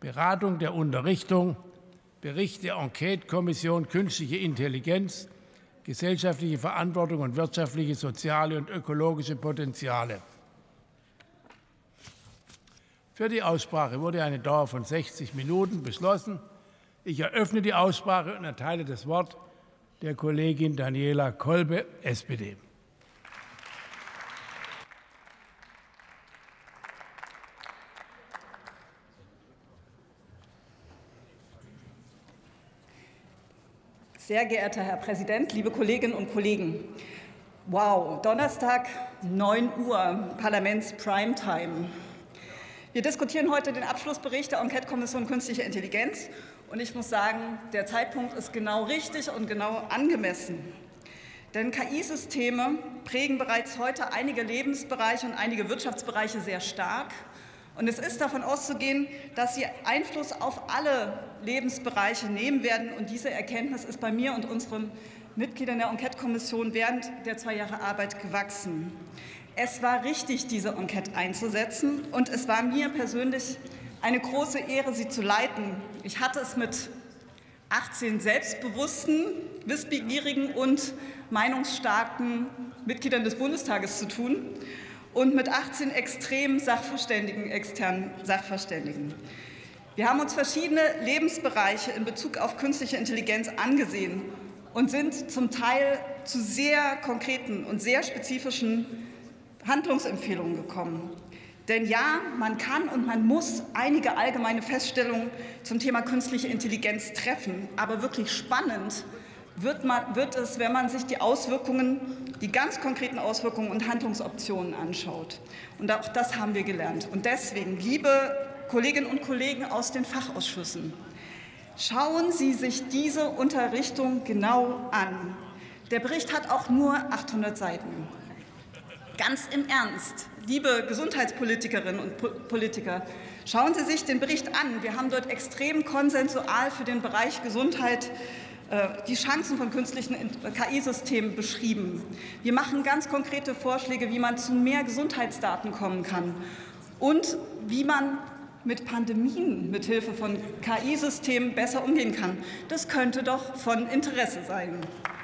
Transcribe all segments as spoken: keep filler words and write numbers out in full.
Beratung der Unterrichtung, Bericht der Enquete-Kommission Künstliche Intelligenz, gesellschaftliche Verantwortung und wirtschaftliche, soziale und ökologische Potenziale. Für die Aussprache wurde eine Dauer von sechzig Minuten beschlossen. Ich eröffne die Aussprache und erteile das Wort der Kollegin Daniela Kolbe, S P D. Sehr geehrter Herr Präsident, liebe Kolleginnen und Kollegen! Wow, Donnerstag, neun Uhr, Parlaments-Primetime. Wir diskutieren heute den Abschlussbericht der Enquete-Kommission Künstliche Intelligenz. Und ich muss sagen, der Zeitpunkt ist genau richtig und genau angemessen. Denn K I-Systeme prägen bereits heute einige Lebensbereiche und einige Wirtschaftsbereiche sehr stark. Und es ist davon auszugehen, dass sie Einfluss auf alle Lebensbereiche nehmen werden. Und diese Erkenntnis ist bei mir und unseren Mitgliedern der Enquete-Kommission während der zwei Jahre Arbeit gewachsen. Es war richtig, diese Enquete einzusetzen. Und es war mir persönlich eine große Ehre, sie zu leiten. Ich hatte es mit achtzehn selbstbewussten, wissbegierigen und meinungsstarken Mitgliedern des Bundestages zu tun und mit achtzehn extrem Sachverständigen, externen Sachverständigen. Wir haben uns verschiedene Lebensbereiche in Bezug auf künstliche Intelligenz angesehen und sind zum Teil zu sehr konkreten und sehr spezifischen Handlungsempfehlungen gekommen. Denn ja, man kann und man muss einige allgemeine Feststellungen zum Thema künstliche Intelligenz treffen. Aber wirklich spannend wird, man, wird es, wenn man sich die Auswirkungen, die ganz konkreten Auswirkungen und Handlungsoptionen anschaut. Und auch das haben wir gelernt. Und deswegen, liebe Kolleginnen und Kollegen aus den Fachausschüssen, schauen Sie sich diese Unterrichtung genau an. Der Bericht hat auch nur achthundert Seiten. Ganz im Ernst, liebe Gesundheitspolitikerinnen und Politiker, schauen Sie sich den Bericht an. Wir haben dort extrem konsensual für den Bereich Gesundheit die Chancen von künstlichen K I-Systemen beschrieben. Wir machen ganz konkrete Vorschläge, wie man zu mehr Gesundheitsdaten kommen kann und wie man mit Pandemien mithilfe von K I-Systemen besser umgehen kann. Das könnte doch von Interesse sein.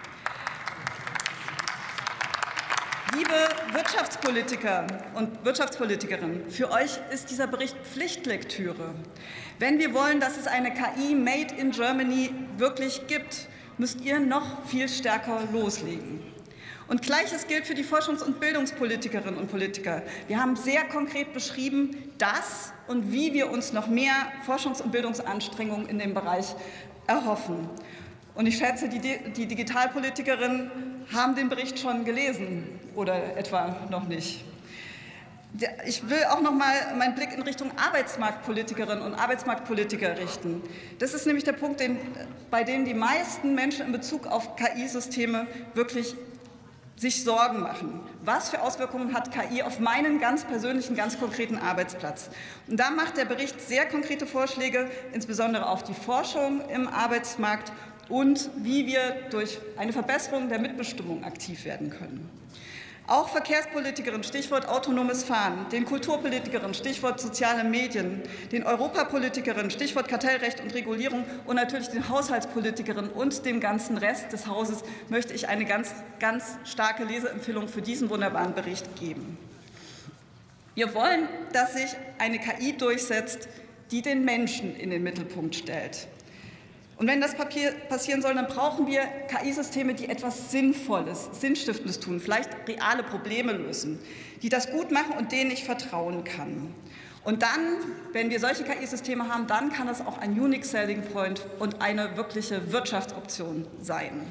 Liebe Wirtschaftspolitiker und Wirtschaftspolitikerinnen, für euch ist dieser Bericht Pflichtlektüre. Wenn wir wollen, dass es eine K I Made in Germany wirklich gibt, müsst ihr noch viel stärker loslegen. Und Gleiches gilt für die Forschungs- und Bildungspolitikerinnen und Politiker. Wir haben sehr konkret beschrieben, dass und wie wir uns noch mehr Forschungs- und Bildungsanstrengungen in dem Bereich erhoffen. Und ich schätze, die, die Digitalpolitikerinnen haben den Bericht schon gelesen oder etwa noch nicht. Ich will auch noch mal meinen Blick in Richtung Arbeitsmarktpolitikerinnen und Arbeitsmarktpolitiker richten. Das ist nämlich der Punkt, den, bei dem die meisten Menschen in Bezug auf K I-Systeme wirklich sich Sorgen machen. Was für Auswirkungen hat K I auf meinen ganz persönlichen, ganz konkreten Arbeitsplatz? Und da macht der Bericht sehr konkrete Vorschläge, insbesondere auf die Forschung im Arbeitsmarkt und wie wir durch eine Verbesserung der Mitbestimmung aktiv werden können. Auch Verkehrspolitikerinnen, Stichwort autonomes Fahren, den Kulturpolitikerinnen, Stichwort soziale Medien, den Europapolitikerinnen, Stichwort Kartellrecht und Regulierung und natürlich den Haushaltspolitikerinnen und dem ganzen Rest des Hauses möchte ich eine ganz, ganz starke Leseempfehlung für diesen wunderbaren Bericht geben. Wir wollen, dass sich eine K I durchsetzt, die den Menschen in den Mittelpunkt stellt. Und wenn das Papier passieren soll, dann brauchen wir K I-Systeme, die etwas Sinnvolles, Sinnstiftendes tun, vielleicht reale Probleme lösen, die das gut machen und denen ich vertrauen kann. Und dann, wenn wir solche K I-Systeme haben, dann kann es auch ein Unique Selling Point und eine wirkliche Wirtschaftsoption sein.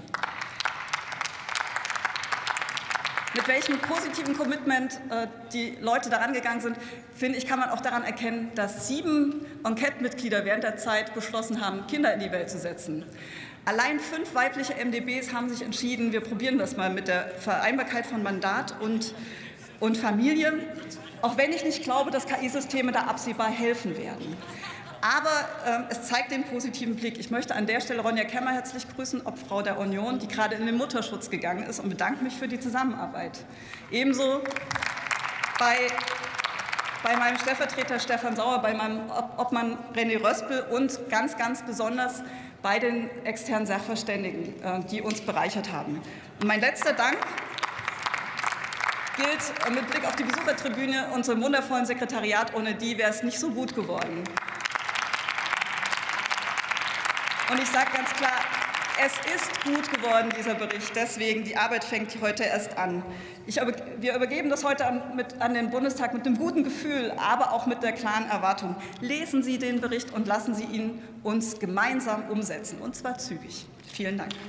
Mit welchem positiven Commitment äh, die Leute daran gegangen sind, finde ich, kann man auch daran erkennen, dass sieben Enquete-Mitglieder während der Zeit beschlossen haben, Kinder in die Welt zu setzen. Allein fünf weibliche M d Bs haben sich entschieden, wir probieren das mal mit der Vereinbarkeit von Mandat und, und Familie, auch wenn ich nicht glaube, dass K I-Systeme da absehbar helfen werden. Aber ähm, es zeigt den positiven Blick. Ich möchte an der Stelle Ronja Kemmer herzlich grüßen, Obfrau der Union, die gerade in den Mutterschutz gegangen ist, und bedanke mich für die Zusammenarbeit. Ebenso bei bei meinem Stellvertreter Stefan Sauer, bei meinem Obmann René Röspel und ganz, ganz besonders bei den externen Sachverständigen, die uns bereichert haben. Und mein letzter Dank gilt mit Blick auf die Besuchertribüne unserem wundervollen Sekretariat. Ohne die wäre es nicht so gut geworden. Und ich sage ganz klar, es ist gut geworden, dieser Bericht. Deswegen, die Arbeit fängt heute erst an. Ich, wir übergeben das heute an, mit, an den Bundestag mit einem guten Gefühl, aber auch mit der klaren Erwartung. Lesen Sie den Bericht und lassen Sie ihn uns gemeinsam umsetzen, und zwar zügig. Vielen Dank.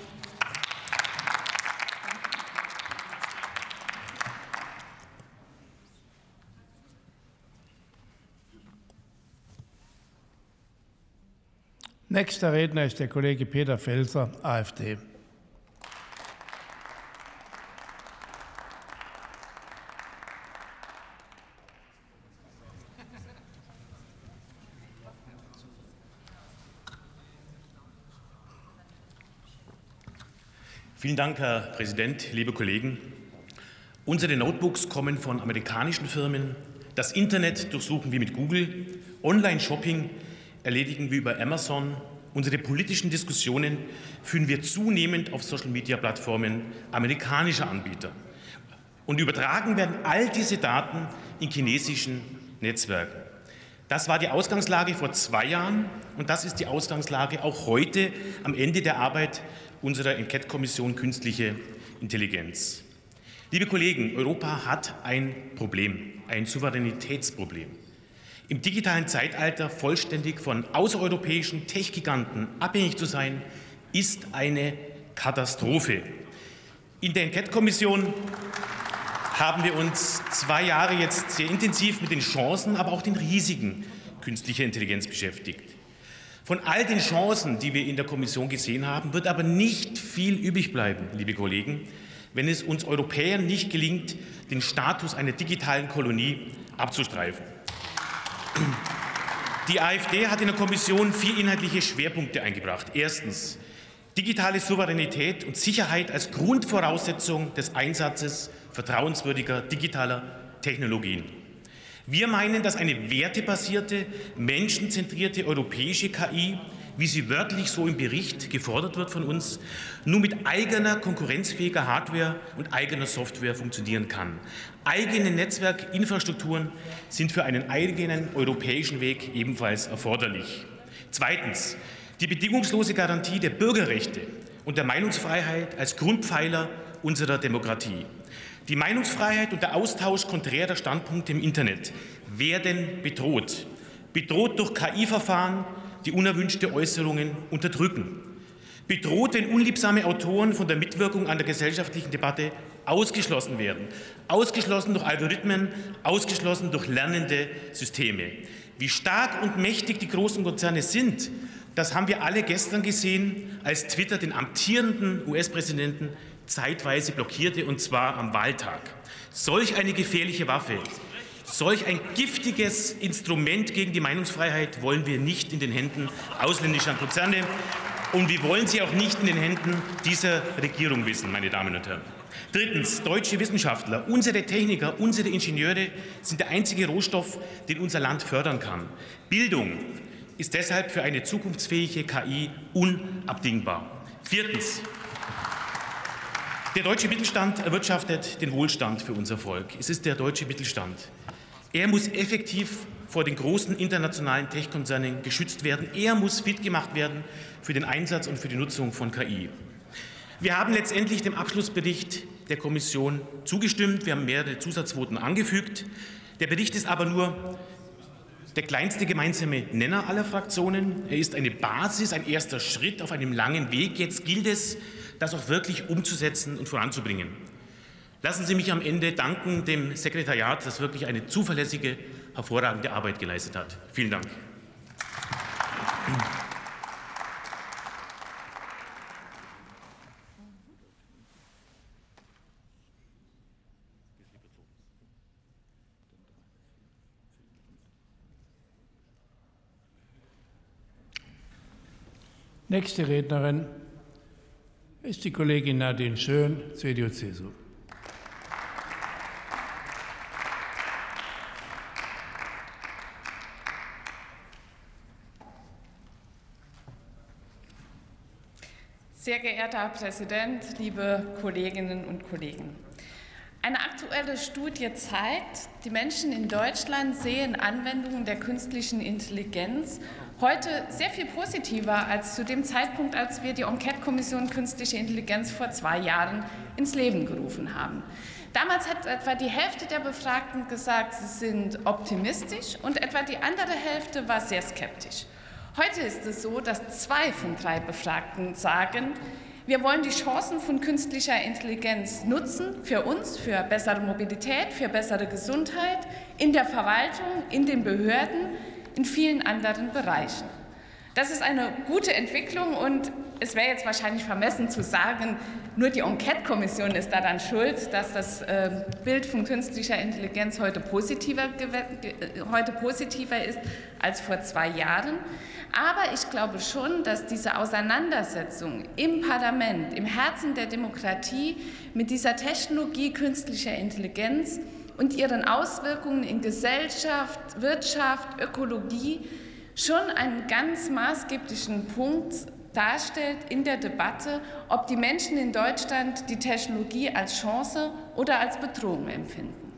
Nächster Redner ist der Kollege Peter Felser, AfD. Vielen Dank, Herr Präsident, liebe Kollegen. Unsere Notebooks kommen von amerikanischen Firmen. Das Internet durchsuchen wir mit Google. Online-Shopping erledigen wir über Amazon. Unsere politischen Diskussionen führen wir zunehmend auf Social-Media-Plattformen amerikanischer Anbieter. Und übertragen werden all diese Daten in chinesischen Netzwerken. Das war die Ausgangslage vor zwei Jahren und das ist die Ausgangslage auch heute am Ende der Arbeit unserer Enquete-Kommission Künstliche Intelligenz. Liebe Kollegen, Europa hat ein Problem, ein Souveränitätsproblem. Im digitalen Zeitalter vollständig von außereuropäischen Tech-Giganten abhängig zu sein, ist eine Katastrophe. In der Enquete-Kommission haben wir uns zwei Jahre jetzt sehr intensiv mit den Chancen, aber auch den Risiken künstlicher Intelligenz beschäftigt. Von all den Chancen, die wir in der Kommission gesehen haben, wird aber nicht viel übrig bleiben, liebe Kollegen, wenn es uns Europäern nicht gelingt, den Status einer digitalen Kolonie abzustreifen. Die AfD hat in der Kommission vier inhaltliche Schwerpunkte eingebracht. Erstens, digitale Souveränität und Sicherheit als Grundvoraussetzung des Einsatzes vertrauenswürdiger digitaler Technologien. Wir meinen, dass eine wertebasierte, menschenzentrierte europäische K I, wie sie wörtlich so im Bericht gefordert wird von uns, nur mit eigener konkurrenzfähiger Hardware und eigener Software funktionieren kann. Eigene Netzwerkinfrastrukturen sind für einen eigenen europäischen Weg ebenfalls erforderlich. Zweitens, die bedingungslose Garantie der Bürgerrechte und der Meinungsfreiheit als Grundpfeiler unserer Demokratie. Die Meinungsfreiheit und der Austausch konträrer Standpunkte im Internet werden bedroht. Bedroht durch K I-Verfahren, die unerwünschte Äußerungen unterdrücken. Bedroht, wenn unliebsame Autoren von der Mitwirkung an der gesellschaftlichen Debatte ausgeschlossen werden. Ausgeschlossen durch Algorithmen, ausgeschlossen durch lernende Systeme. Wie stark und mächtig die großen Konzerne sind, das haben wir alle gestern gesehen, als Twitter den amtierenden U S-Präsidenten zeitweise blockierte, und zwar am Wahltag. Solch eine gefährliche Waffe, solch ein giftiges Instrument gegen die Meinungsfreiheit wollen wir nicht in den Händen ausländischer Konzerne, und wir wollen sie auch nicht in den Händen dieser Regierung wissen, meine Damen und Herren. Drittens, deutsche Wissenschaftler, unsere Techniker, unsere Ingenieure sind der einzige Rohstoff, den unser Land fördern kann. Bildung ist deshalb für eine zukunftsfähige K I unabdingbar. Viertens, der deutsche Mittelstand erwirtschaftet den Wohlstand für unser Volk. Es ist der deutsche Mittelstand. Er muss effektiv vor den großen internationalen Tech-Konzernen geschützt werden. Er muss fit gemacht werden für den Einsatz und für die Nutzung von K I. Wir haben letztendlich dem Abschlussbericht der Kommission zugestimmt. Wir haben mehrere Zusatzvoten angefügt. Der Bericht ist aber nur der kleinste gemeinsame Nenner aller Fraktionen. Er ist eine Basis, ein erster Schritt auf einem langen Weg. Jetzt gilt es, das auch wirklich umzusetzen und voranzubringen. Lassen Sie mich am Ende danken dem Sekretariat, das wirklich eine zuverlässige, hervorragende Arbeit geleistet hat. Vielen Dank. Nächste Rednerin ist die Kollegin Nadine Schön, C D U C S U. Sehr geehrter Herr Präsident, liebe Kolleginnen und Kollegen! Eine aktuelle Studie zeigt, die Menschen in Deutschland sehen Anwendungen der künstlichen Intelligenz heute sehr viel positiver als zu dem Zeitpunkt, als wir die Enquete-Kommission Künstliche Intelligenz vor zwei Jahren ins Leben gerufen haben. Damals hat etwa die Hälfte der Befragten gesagt, sie sind optimistisch, und etwa die andere Hälfte war sehr skeptisch. Heute ist es so, dass zwei von drei Befragten sagen, wir wollen die Chancen von künstlicher Intelligenz nutzen für uns, für bessere Mobilität, für bessere Gesundheit, in der Verwaltung, in den Behörden, in vielen anderen Bereichen. Das ist eine gute Entwicklung, und es wäre jetzt wahrscheinlich vermessen zu sagen, nur die Enquete-Kommission ist daran schuld, dass das äh, Bild von künstlicher Intelligenz heute positiver, heute positiver ist als vor zwei Jahren. Aber ich glaube schon, dass diese Auseinandersetzung im Parlament, im Herzen der Demokratie mit dieser Technologie künstlicher Intelligenz und ihren Auswirkungen in Gesellschaft, Wirtschaft, Ökologie schon einen ganz maßgeblichen Punkt darstellt in der Debatte, ob die Menschen in Deutschland die Technologie als Chance oder als Bedrohung empfinden.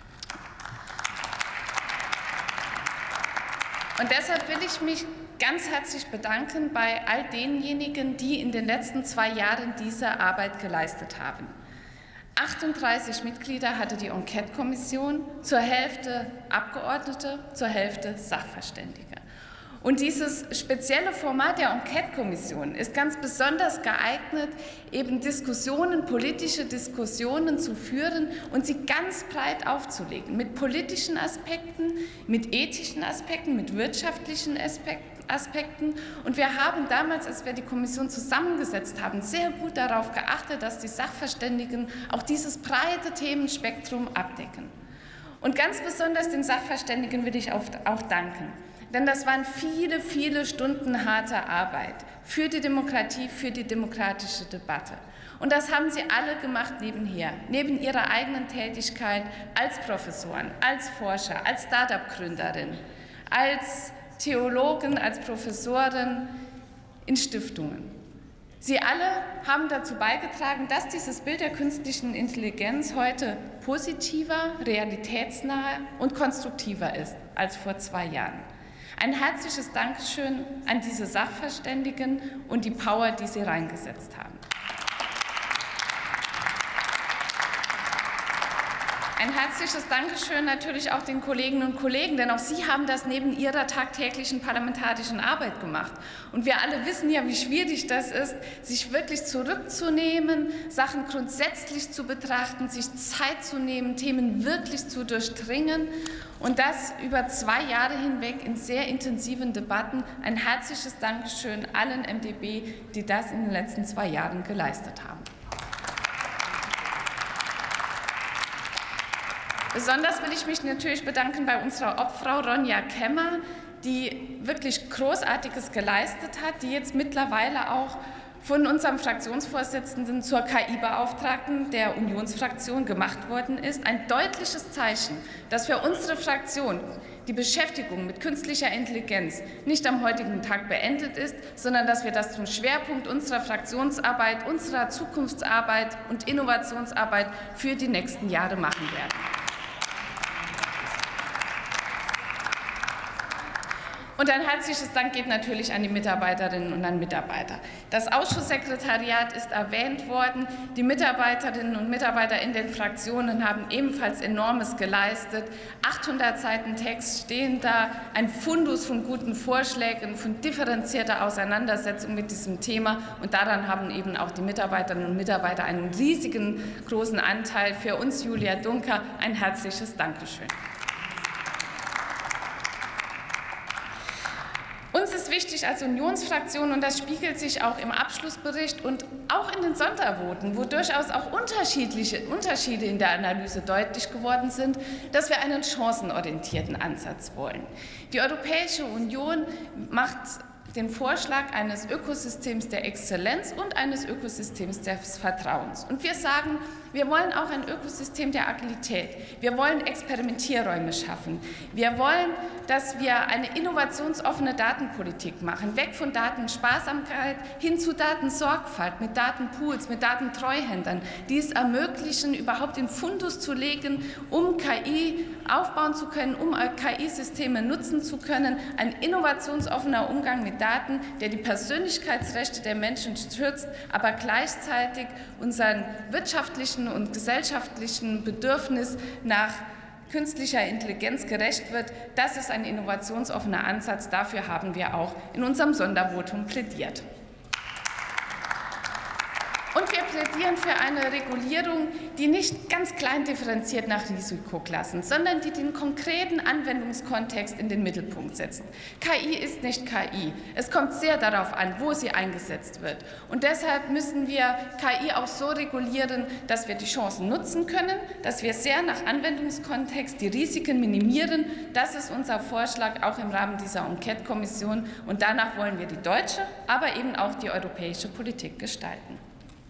Und deshalb will ich mich ganz herzlich bedanken bei all denjenigen, die in den letzten zwei Jahren diese Arbeit geleistet haben. achtunddreißig Mitglieder hatte die Enquete-Kommission, zur Hälfte Abgeordnete, zur Hälfte Sachverständige. Und dieses spezielle Format der Enquete-Kommission ist ganz besonders geeignet, eben Diskussionen, politische Diskussionen zu führen und sie ganz breit aufzulegen, mit politischen Aspekten, mit ethischen Aspekten, mit wirtschaftlichen Aspekten. Und wir haben damals, als wir die Kommission zusammengesetzt haben, sehr gut darauf geachtet, dass die Sachverständigen auch dieses breite Themenspektrum abdecken. Und ganz besonders den Sachverständigen will ich auch danken. Denn das waren viele, viele Stunden harter Arbeit für die Demokratie, für die demokratische Debatte. Und das haben sie alle gemacht nebenher, neben ihrer eigenen Tätigkeit als Professoren, als Forscher, als Start-up-Gründerin, als Theologen, als Professoren in Stiftungen. Sie alle haben dazu beigetragen, dass dieses Bild der künstlichen Intelligenz heute positiver, realitätsnaher und konstruktiver ist als vor zwei Jahren. Ein herzliches Dankeschön an diese Sachverständigen und die Power, die sie reingesetzt haben. Ein herzliches Dankeschön natürlich auch den Kolleginnen und Kollegen, denn auch Sie haben das neben Ihrer tagtäglichen parlamentarischen Arbeit gemacht. Und wir alle wissen ja, wie schwierig das ist, sich wirklich zurückzunehmen, Sachen grundsätzlich zu betrachten, sich Zeit zu nehmen, Themen wirklich zu durchdringen. Und das über zwei Jahre hinweg in sehr intensiven Debatten. Ein herzliches Dankeschön allen M d B, die das in den letzten zwei Jahren geleistet haben. Besonders will ich mich natürlich bedanken bei unserer Obfrau Ronja Kemmer, die wirklich Großartiges geleistet hat, die jetzt mittlerweile auch von unserem Fraktionsvorsitzenden zur K I-Beauftragten der Unionsfraktion gemacht worden ist. Ein deutliches Zeichen, dass für unsere Fraktion die Beschäftigung mit künstlicher Intelligenz nicht am heutigen Tag beendet ist, sondern dass wir das zum Schwerpunkt unserer Fraktionsarbeit, unserer Zukunftsarbeit und Innovationsarbeit für die nächsten Jahre machen werden. Und ein herzliches Dank geht natürlich an die Mitarbeiterinnen und an Mitarbeiter. Das Ausschusssekretariat ist erwähnt worden. Die Mitarbeiterinnen und Mitarbeiter in den Fraktionen haben ebenfalls Enormes geleistet. achthundert Seiten Text stehen da, ein Fundus von guten Vorschlägen, von differenzierter Auseinandersetzung mit diesem Thema. Und daran haben eben auch die Mitarbeiterinnen und Mitarbeiter einen riesigen, großen Anteil. Für uns, Julia Dunker, ein herzliches Dankeschön. Uns ist wichtig als Unionsfraktion, und das spiegelt sich auch im Abschlussbericht und auch in den Sondervoten, wo durchaus auch unterschiedliche Unterschiede in der Analyse deutlich geworden sind, dass wir einen chancenorientierten Ansatz wollen. Die Europäische Union macht den Vorschlag eines Ökosystems der Exzellenz und eines Ökosystems des Vertrauens. Und wir sagen, wir wollen auch ein Ökosystem der Agilität. Wir wollen Experimentierräume schaffen. Wir wollen, dass wir eine innovationsoffene Datenpolitik machen, weg von Datensparsamkeit hin zu Datensorgfalt, mit Datenpools, mit Datentreuhändern, die es ermöglichen, überhaupt den Fundus zu legen, um K I aufbauen zu können, um K I-Systeme nutzen zu können. Ein innovationsoffener Umgang mit Daten, der die Persönlichkeitsrechte der Menschen schützt, aber gleichzeitig unseren wirtschaftlichen und gesellschaftlichen Bedürfnis nach künstlicher Intelligenz gerecht wird. Das ist ein innovationsoffener Ansatz. Dafür haben wir auch in unserem Sondervotum plädiert. Und wir plädieren für eine Regulierung, die nicht ganz klein differenziert nach Risikoklassen, sondern die den konkreten Anwendungskontext in den Mittelpunkt setzt. K I ist nicht K I. Es kommt sehr darauf an, wo sie eingesetzt wird. Und deshalb müssen wir K I auch so regulieren, dass wir die Chancen nutzen können, dass wir sehr nach Anwendungskontext die Risiken minimieren. Das ist unser Vorschlag auch im Rahmen dieser Enquete-Kommission. Und danach wollen wir die deutsche, aber eben auch die europäische Politik gestalten.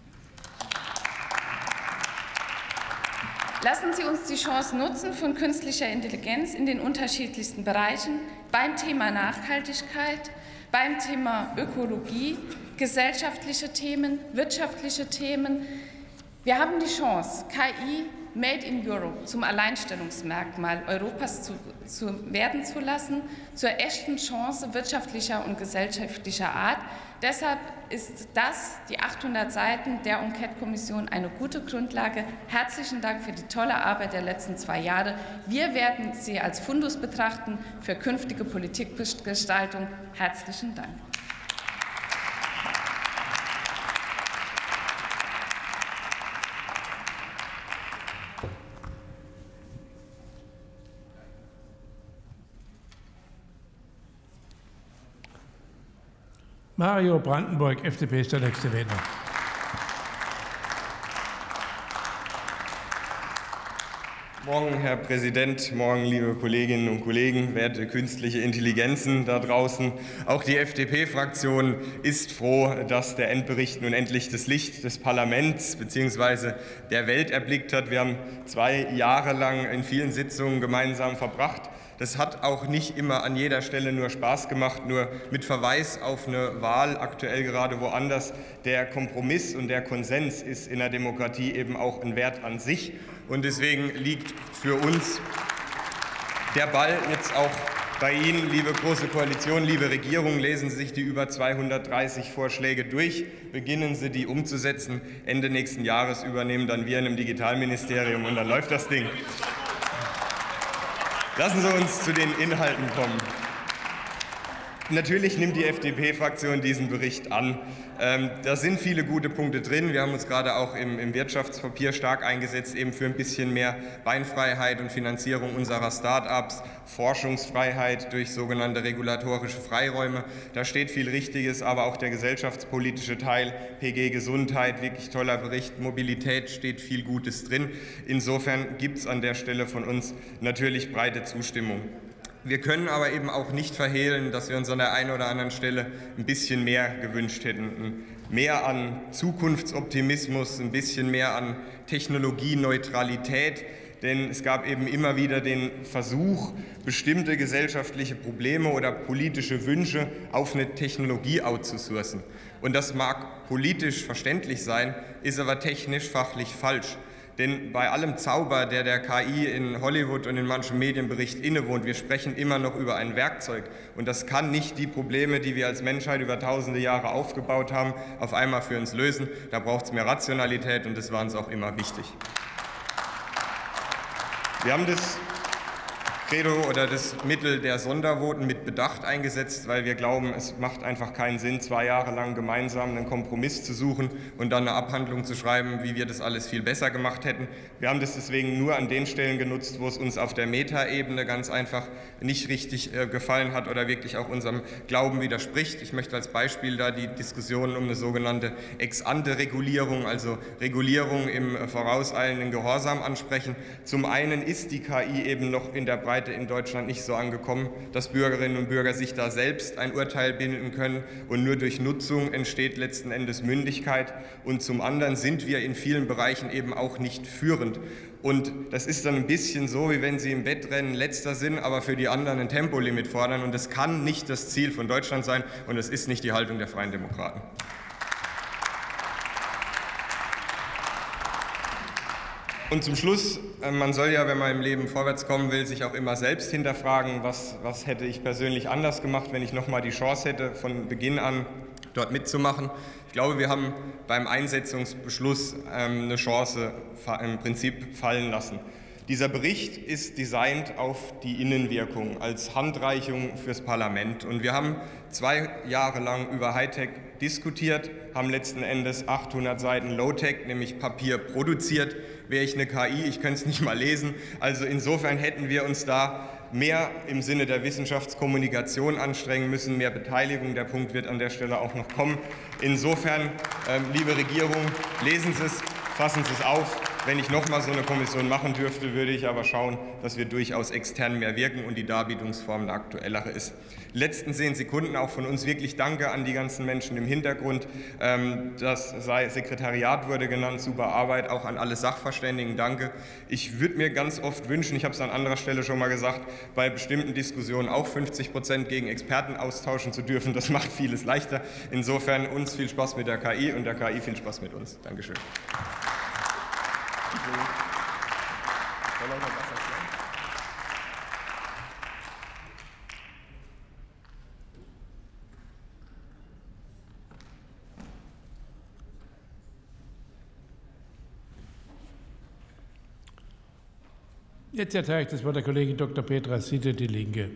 Lassen Sie uns die Chance nutzen von künstlicher Intelligenz in den unterschiedlichsten Bereichen, beim Thema Nachhaltigkeit, beim Thema Ökologie, gesellschaftliche Themen, wirtschaftliche Themen. Wir haben die Chance, K I Made in Europe zum Alleinstellungsmerkmal Europas zu, zu werden zu lassen, zur echten Chance wirtschaftlicher und gesellschaftlicher Art. Deshalb ist das, die achthundert Seiten der Enquete-Kommission, eine gute Grundlage. Herzlichen Dank für die tolle Arbeit der letzten zwei Jahre. Wir werden sie als Fundus betrachten für künftige Politikgestaltung. Herzlichen Dank. Mario Brandenburg, F D P, ist der nächste Redner. Morgen, Herr Präsident, morgen, liebe Kolleginnen und Kollegen, werte künstliche Intelligenzen da draußen. Auch die F D P-Fraktion ist froh, dass der Endbericht nun endlich das Licht des Parlaments bzw. der Welt erblickt hat. Wir haben zwei Jahre lang in vielen Sitzungen gemeinsam verbracht. Das hat auch nicht immer an jeder Stelle nur Spaß gemacht, nur mit Verweis auf eine Wahl, aktuell gerade woanders. Der Kompromiss und der Konsens ist in der Demokratie eben auch ein Wert an sich. Und deswegen liegt für uns der Ball jetzt auch bei Ihnen, liebe Große Koalition, liebe Regierung. Lesen Sie sich die über zweihundertdreißig Vorschläge durch, beginnen Sie, die umzusetzen. Ende nächsten Jahres übernehmen dann wir in einem Digitalministerium und dann läuft das Ding. Lassen Sie uns zu den Inhalten kommen. Natürlich nimmt die F D P-Fraktion diesen Bericht an. Ähm, da sind viele gute Punkte drin. Wir haben uns gerade auch im, im Wirtschaftspapier stark eingesetzt, eben für ein bisschen mehr Beinfreiheit und Finanzierung unserer Start-ups, Forschungsfreiheit durch sogenannte regulatorische Freiräume. Da steht viel Richtiges, aber auch der gesellschaftspolitische Teil, P G Gesundheit, wirklich toller Bericht, Mobilität, steht viel Gutes drin. Insofern gibt es an der Stelle von uns natürlich breite Zustimmung. Wir können aber eben auch nicht verhehlen, dass wir uns an der einen oder anderen Stelle ein bisschen mehr gewünscht hätten. Mehr an Zukunftsoptimismus, ein bisschen mehr an Technologieneutralität. Denn es gab eben immer wieder den Versuch, bestimmte gesellschaftliche Probleme oder politische Wünsche auf eine Technologie outzusourcen. Und das mag politisch verständlich sein, ist aber technisch fachlich falsch. Denn bei allem Zauber, der der K I in Hollywood und in manchem Medienbericht innewohnt, wir sprechen immer noch über ein Werkzeug. Und das kann nicht die Probleme, die wir als Menschheit über tausende Jahre aufgebaut haben, auf einmal für uns lösen. Da braucht es mehr Rationalität und das war uns auch immer wichtig. Wir haben das Credo oder das Mittel der Sondervoten mit Bedacht eingesetzt, weil wir glauben, es macht einfach keinen Sinn, zwei Jahre lang gemeinsam einen Kompromiss zu suchen und dann eine Abhandlung zu schreiben, wie wir das alles viel besser gemacht hätten. Wir haben das deswegen nur an den Stellen genutzt, wo es uns auf der Metaebene ganz einfach nicht richtig äh, gefallen hat oder wirklich auch unserem Glauben widerspricht. Ich möchte als Beispiel da die Diskussion um eine sogenannte Ex-ante-Regulierung, also Regulierung im äh, vorauseilenden Gehorsam ansprechen. Zum einen ist die K I eben noch in der Breite Breite in Deutschland nicht so angekommen, dass Bürgerinnen und Bürger sich da selbst ein Urteil bilden können und nur durch Nutzung entsteht letzten Endes Mündigkeit. Und zum anderen sind wir in vielen Bereichen eben auch nicht führend. Und das ist dann ein bisschen so, wie wenn Sie im Wettrennen Letzter sind, aber für die anderen ein Tempolimit fordern. Und das kann nicht das Ziel von Deutschland sein und es ist nicht die Haltung der Freien Demokraten. Und zum Schluss, man soll ja, wenn man im Leben vorwärts kommen will, sich auch immer selbst hinterfragen, was, was hätte ich persönlich anders gemacht, wenn ich noch mal die Chance hätte, von Beginn an dort mitzumachen. Ich glaube, wir haben beim Einsetzungsbeschluss ähm, eine Chance im Prinzip fallen lassen. Dieser Bericht ist designt auf die Innenwirkung als Handreichung fürs Parlament. Und wir haben zwei Jahre lang über Hightech diskutiert, haben letzten Endes achthundert Seiten Low-Tech, nämlich Papier, produziert. Wäre ich eine K I, ich könnte es nicht mal lesen. Also insofern hätten wir uns da mehr im Sinne der Wissenschaftskommunikation anstrengen müssen, mehr Beteiligung. Der Punkt wird an der Stelle auch noch kommen. Insofern, äh, liebe Regierung, lesen Sie es, fassen Sie es auf. Wenn ich noch mal so eine Kommission machen dürfte, würde ich aber schauen, dass wir durchaus extern mehr wirken und die Darbietungsform eine aktuellere ist. Letzten zehn Sekunden auch von uns wirklich Danke an die ganzen Menschen im Hintergrund. Das Sekretariat wurde genannt, super Arbeit, auch an alle Sachverständigen Danke. Ich würde mir ganz oft wünschen, ich habe es an anderer Stelle schon mal gesagt, bei bestimmten Diskussionen auch fünfzig Prozent gegen Experten austauschen zu dürfen. Das macht vieles leichter. Insofern uns viel Spaß mit der K I und der K I viel Spaß mit uns. Dankeschön. Jetzt erteile ich das Wort der Kollegin Doktor Petra Sitte, Die Linke.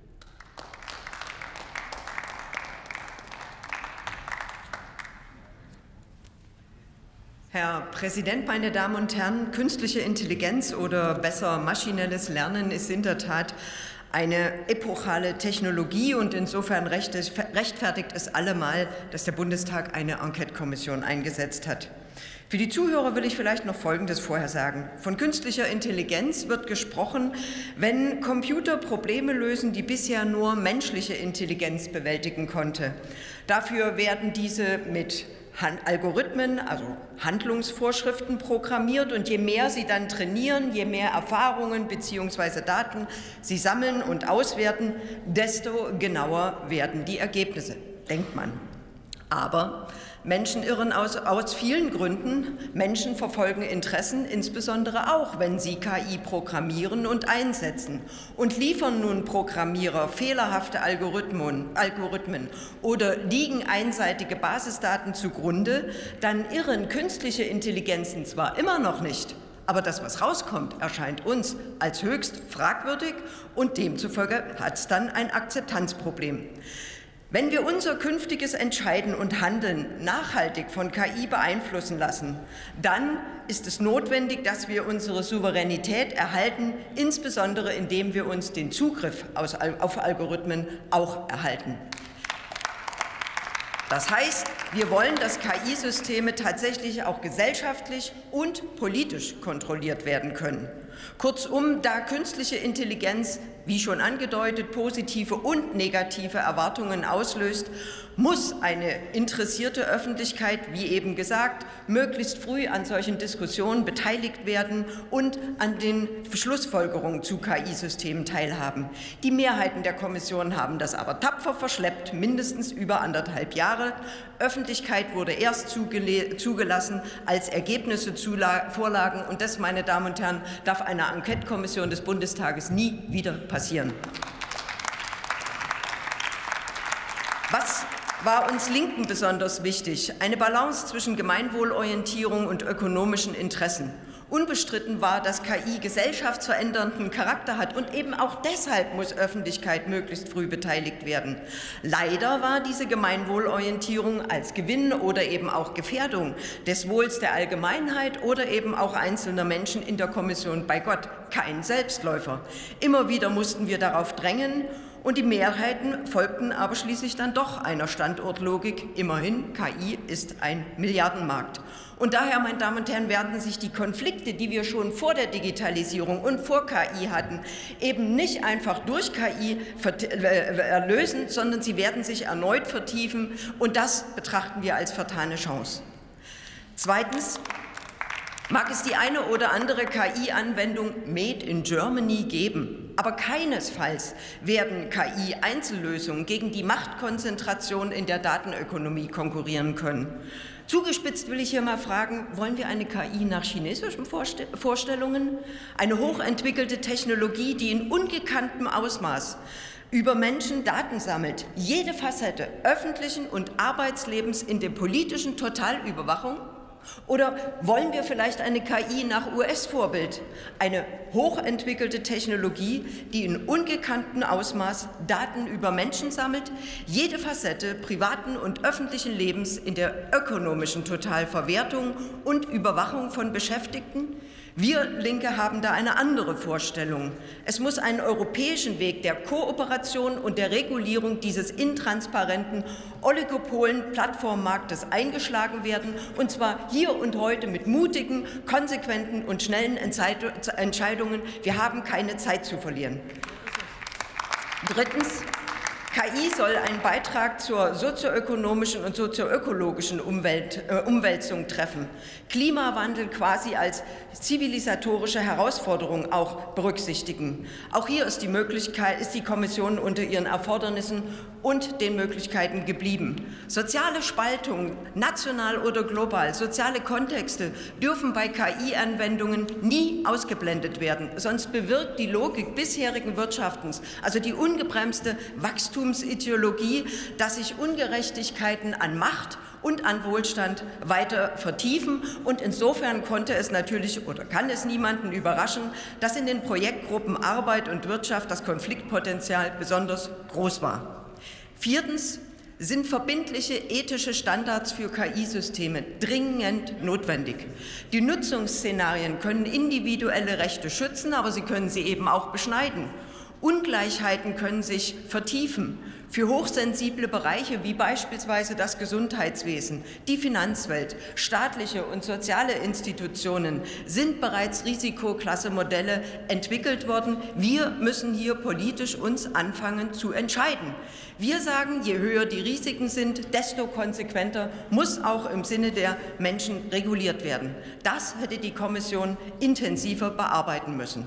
Herr Präsident, meine Damen und Herren! Künstliche Intelligenz oder besser maschinelles Lernen ist in der Tat eine epochale Technologie und insofern rechtfertigt es allemal, dass der Bundestag eine Enquete-Kommission eingesetzt hat. Für die Zuhörer will ich vielleicht noch Folgendes vorher sagen. Von künstlicher Intelligenz wird gesprochen, wenn Computer Probleme lösen, die bisher nur menschliche Intelligenz bewältigen konnte. Dafür werden diese mit Algorithmen, also Handlungsvorschriften programmiert und je mehr sie dann trainieren, je mehr Erfahrungen bzw. Daten sie sammeln und auswerten, desto genauer werden die Ergebnisse, denkt man. Aber Menschen irren aus, aus vielen Gründen. Menschen verfolgen Interessen, insbesondere auch, wenn sie K I programmieren und einsetzen. Und liefern nun Programmierer fehlerhafte Algorithmen, Algorithmen oder liegen einseitige Basisdaten zugrunde, dann irren künstliche Intelligenzen zwar immer noch nicht, aber das, was rauskommt, erscheint uns als höchst fragwürdig und demzufolge hat es dann ein Akzeptanzproblem. Wenn wir unser künftiges Entscheiden und Handeln nachhaltig von K I beeinflussen lassen, dann ist es notwendig, dass wir unsere Souveränität erhalten, insbesondere indem wir uns den Zugriff auf Algorithmen auch erhalten. Das heißt, wir wollen, dass K I-Systeme tatsächlich auch gesellschaftlich und politisch kontrolliert werden können. Kurzum, da künstliche Intelligenz, wie schon angedeutet, positive und negative Erwartungen auslöst, muss eine interessierte Öffentlichkeit, wie eben gesagt, möglichst früh an solchen Diskussionen beteiligt werden und an den Schlussfolgerungen zu K I-Systemen teilhaben. Die Mehrheiten der Kommission haben das aber tapfer verschleppt, mindestens über anderthalb Jahre. Öffentlichkeit wurde erst zugelassen, als Ergebnisse vorlagen. Und das, meine Damen und Herren, darf einer Enquete-Kommission des Bundestages nie wieder passieren. Was war uns Linken besonders wichtig? Eine Balance zwischen Gemeinwohlorientierung und ökonomischen Interessen. Unbestritten war, dass K I gesellschaftsverändernden Charakter hat und eben auch deshalb muss Öffentlichkeit möglichst früh beteiligt werden. Leider war diese Gemeinwohlorientierung als Gewinn oder eben auch Gefährdung des Wohls der Allgemeinheit oder eben auch einzelner Menschen in der Kommission bei Gott kein Selbstläufer. Immer wieder mussten wir darauf drängen Und die Mehrheiten folgten aber schließlich dann doch einer Standortlogik. Immerhin, K I ist ein Milliardenmarkt. Und daher, meine Damen und Herren, werden sich die Konflikte, die wir schon vor der Digitalisierung und vor K I hatten, eben nicht einfach durch K I lösen, sondern sie werden sich erneut vertiefen. Und das betrachten wir als vertane Chance. Zweitens mag es die eine oder andere K I-Anwendung Made in Germany geben, aber keinesfalls werden K I-Einzellösungen gegen die Machtkonzentration in der Datenökonomie konkurrieren können. Zugespitzt will ich hier mal fragen, wollen wir eine K I nach chinesischen Vorstellungen? Eine hochentwickelte Technologie, die in ungekanntem Ausmaß über Menschen Daten sammelt, jede Facette öffentlichen und Arbeitslebens in der politischen Totalüberwachung? Oder wollen wir vielleicht eine K I nach U S-Vorbild, eine hochentwickelte Technologie, die in ungekanntem Ausmaß Daten über Menschen sammelt, jede Facette privaten und öffentlichen Lebens in der ökonomischen Totalverwertung und Überwachung von Beschäftigten? Wir Linke haben da eine andere Vorstellung. Es muss einen europäischen Weg der Kooperation und der Regulierung dieses intransparenten Oligopolen-Plattformmarktes eingeschlagen werden, und zwar hier und heute mit mutigen, konsequenten und schnellen Entscheidungen. Wir haben keine Zeit zu verlieren. Drittens. K I soll einen Beitrag zur sozioökonomischen und sozioökologischen Umwelt, äh, Umwälzung treffen, Klimawandel quasi als zivilisatorische Herausforderung auch berücksichtigen. Auch hier ist die Möglichkeit, ist die Kommission unter ihren Erfordernissen und den Möglichkeiten geblieben. Soziale Spaltung, national oder global, soziale Kontexte dürfen bei K I-Anwendungen nie ausgeblendet werden, sonst bewirkt die Logik bisherigen Wirtschaftens, also die ungebremste Wachstumsideologie, dass sich Ungerechtigkeiten an Macht und an Wohlstand weiter vertiefen. Und insofern konnte es natürlich oder kann es niemanden überraschen, dass in den Projektgruppen Arbeit und Wirtschaft das Konfliktpotenzial besonders groß war. Viertens sind verbindliche ethische Standards für K I-Systeme dringend notwendig. Die Nutzungsszenarien können individuelle Rechte schützen, aber sie können sie eben auch beschneiden. Ungleichheiten können sich vertiefen. Für hochsensible Bereiche wie beispielsweise das Gesundheitswesen, die Finanzwelt, staatliche und soziale Institutionen sind bereits Risikoklasse-Modelle entwickelt worden. Wir müssen hier politisch uns anfangen zu entscheiden. Wir sagen, je höher die Risiken sind, desto konsequenter muss auch im Sinne der Menschen reguliert werden. Das hätte die Kommission intensiver bearbeiten müssen.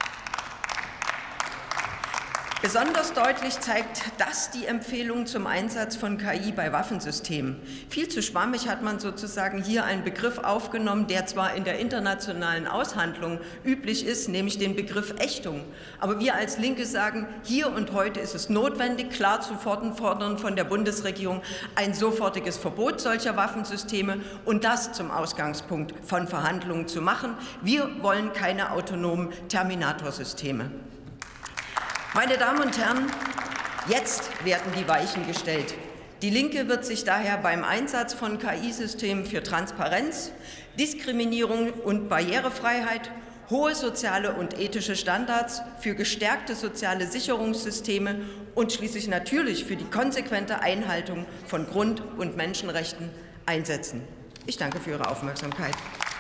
Besonders deutlich zeigt das die Empfehlung zum Einsatz von K I bei Waffensystemen. Viel zu schwammig hat man sozusagen hier einen Begriff aufgenommen, der zwar in der internationalen Aushandlung üblich ist, nämlich den Begriff Ächtung. Aber wir als Linke sagen, hier und heute ist es notwendig, klar zu fordern von der Bundesregierung ein sofortiges Verbot solcher Waffensysteme und das zum Ausgangspunkt von Verhandlungen zu machen. Wir wollen keine autonomen Terminatorsysteme. Meine Damen und Herren, jetzt werden die Weichen gestellt. Die Linke wird sich daher beim Einsatz von K I-Systemen für Transparenz, Diskriminierung und Barrierefreiheit, hohe soziale und ethische Standards, für gestärkte soziale Sicherungssysteme und schließlich natürlich für die konsequente Einhaltung von Grund- und Menschenrechten einsetzen. Ich danke für Ihre Aufmerksamkeit.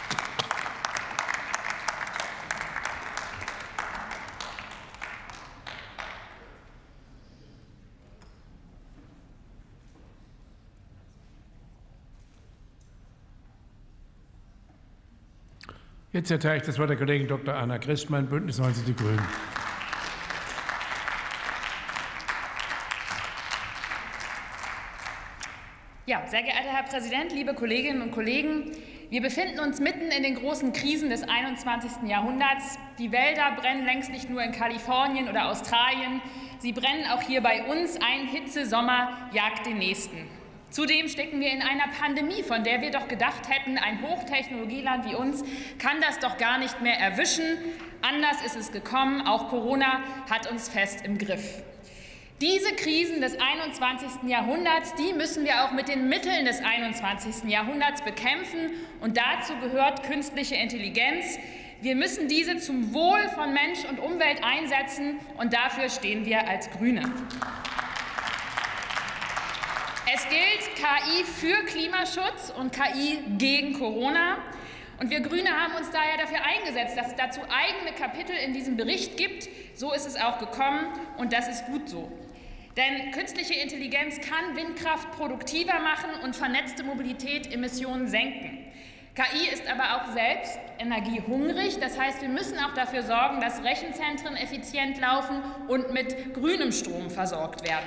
Jetzt erteile ich das Wort der Kollegin Doktor Anna Christmann, Bündnis neunzig Die Grünen. Ja, sehr geehrter Herr Präsident, liebe Kolleginnen und Kollegen! Wir befinden uns mitten in den großen Krisen des einundzwanzigsten Jahrhunderts. Die Wälder brennen längst nicht nur in Kalifornien oder Australien, sie brennen auch hier bei uns. Ein Hitzesommer jagt den nächsten. Zudem stecken wir in einer Pandemie, von der wir doch gedacht hätten, ein Hochtechnologieland wie uns kann das doch gar nicht mehr erwischen. Anders ist es gekommen, auch Corona hat uns fest im Griff. Diese Krisen des einundzwanzigsten Jahrhunderts, die müssen wir auch mit den Mitteln des einundzwanzigsten Jahrhunderts bekämpfen. Und dazu gehört künstliche Intelligenz. Wir müssen diese zum Wohl von Mensch und Umwelt einsetzen, und dafür stehen wir als Grüne. Es gilt K I für Klimaschutz und K I gegen Corona. Und wir Grüne haben uns daher dafür eingesetzt, dass es dazu eigene Kapitel in diesem Bericht gibt. So ist es auch gekommen, und das ist gut so. Denn künstliche Intelligenz kann Windkraft produktiver machen und vernetzte Mobilität Emissionen senken. K I ist aber auch selbst energiehungrig. Das heißt, wir müssen auch dafür sorgen, dass Rechenzentren effizient laufen und mit grünem Strom versorgt werden.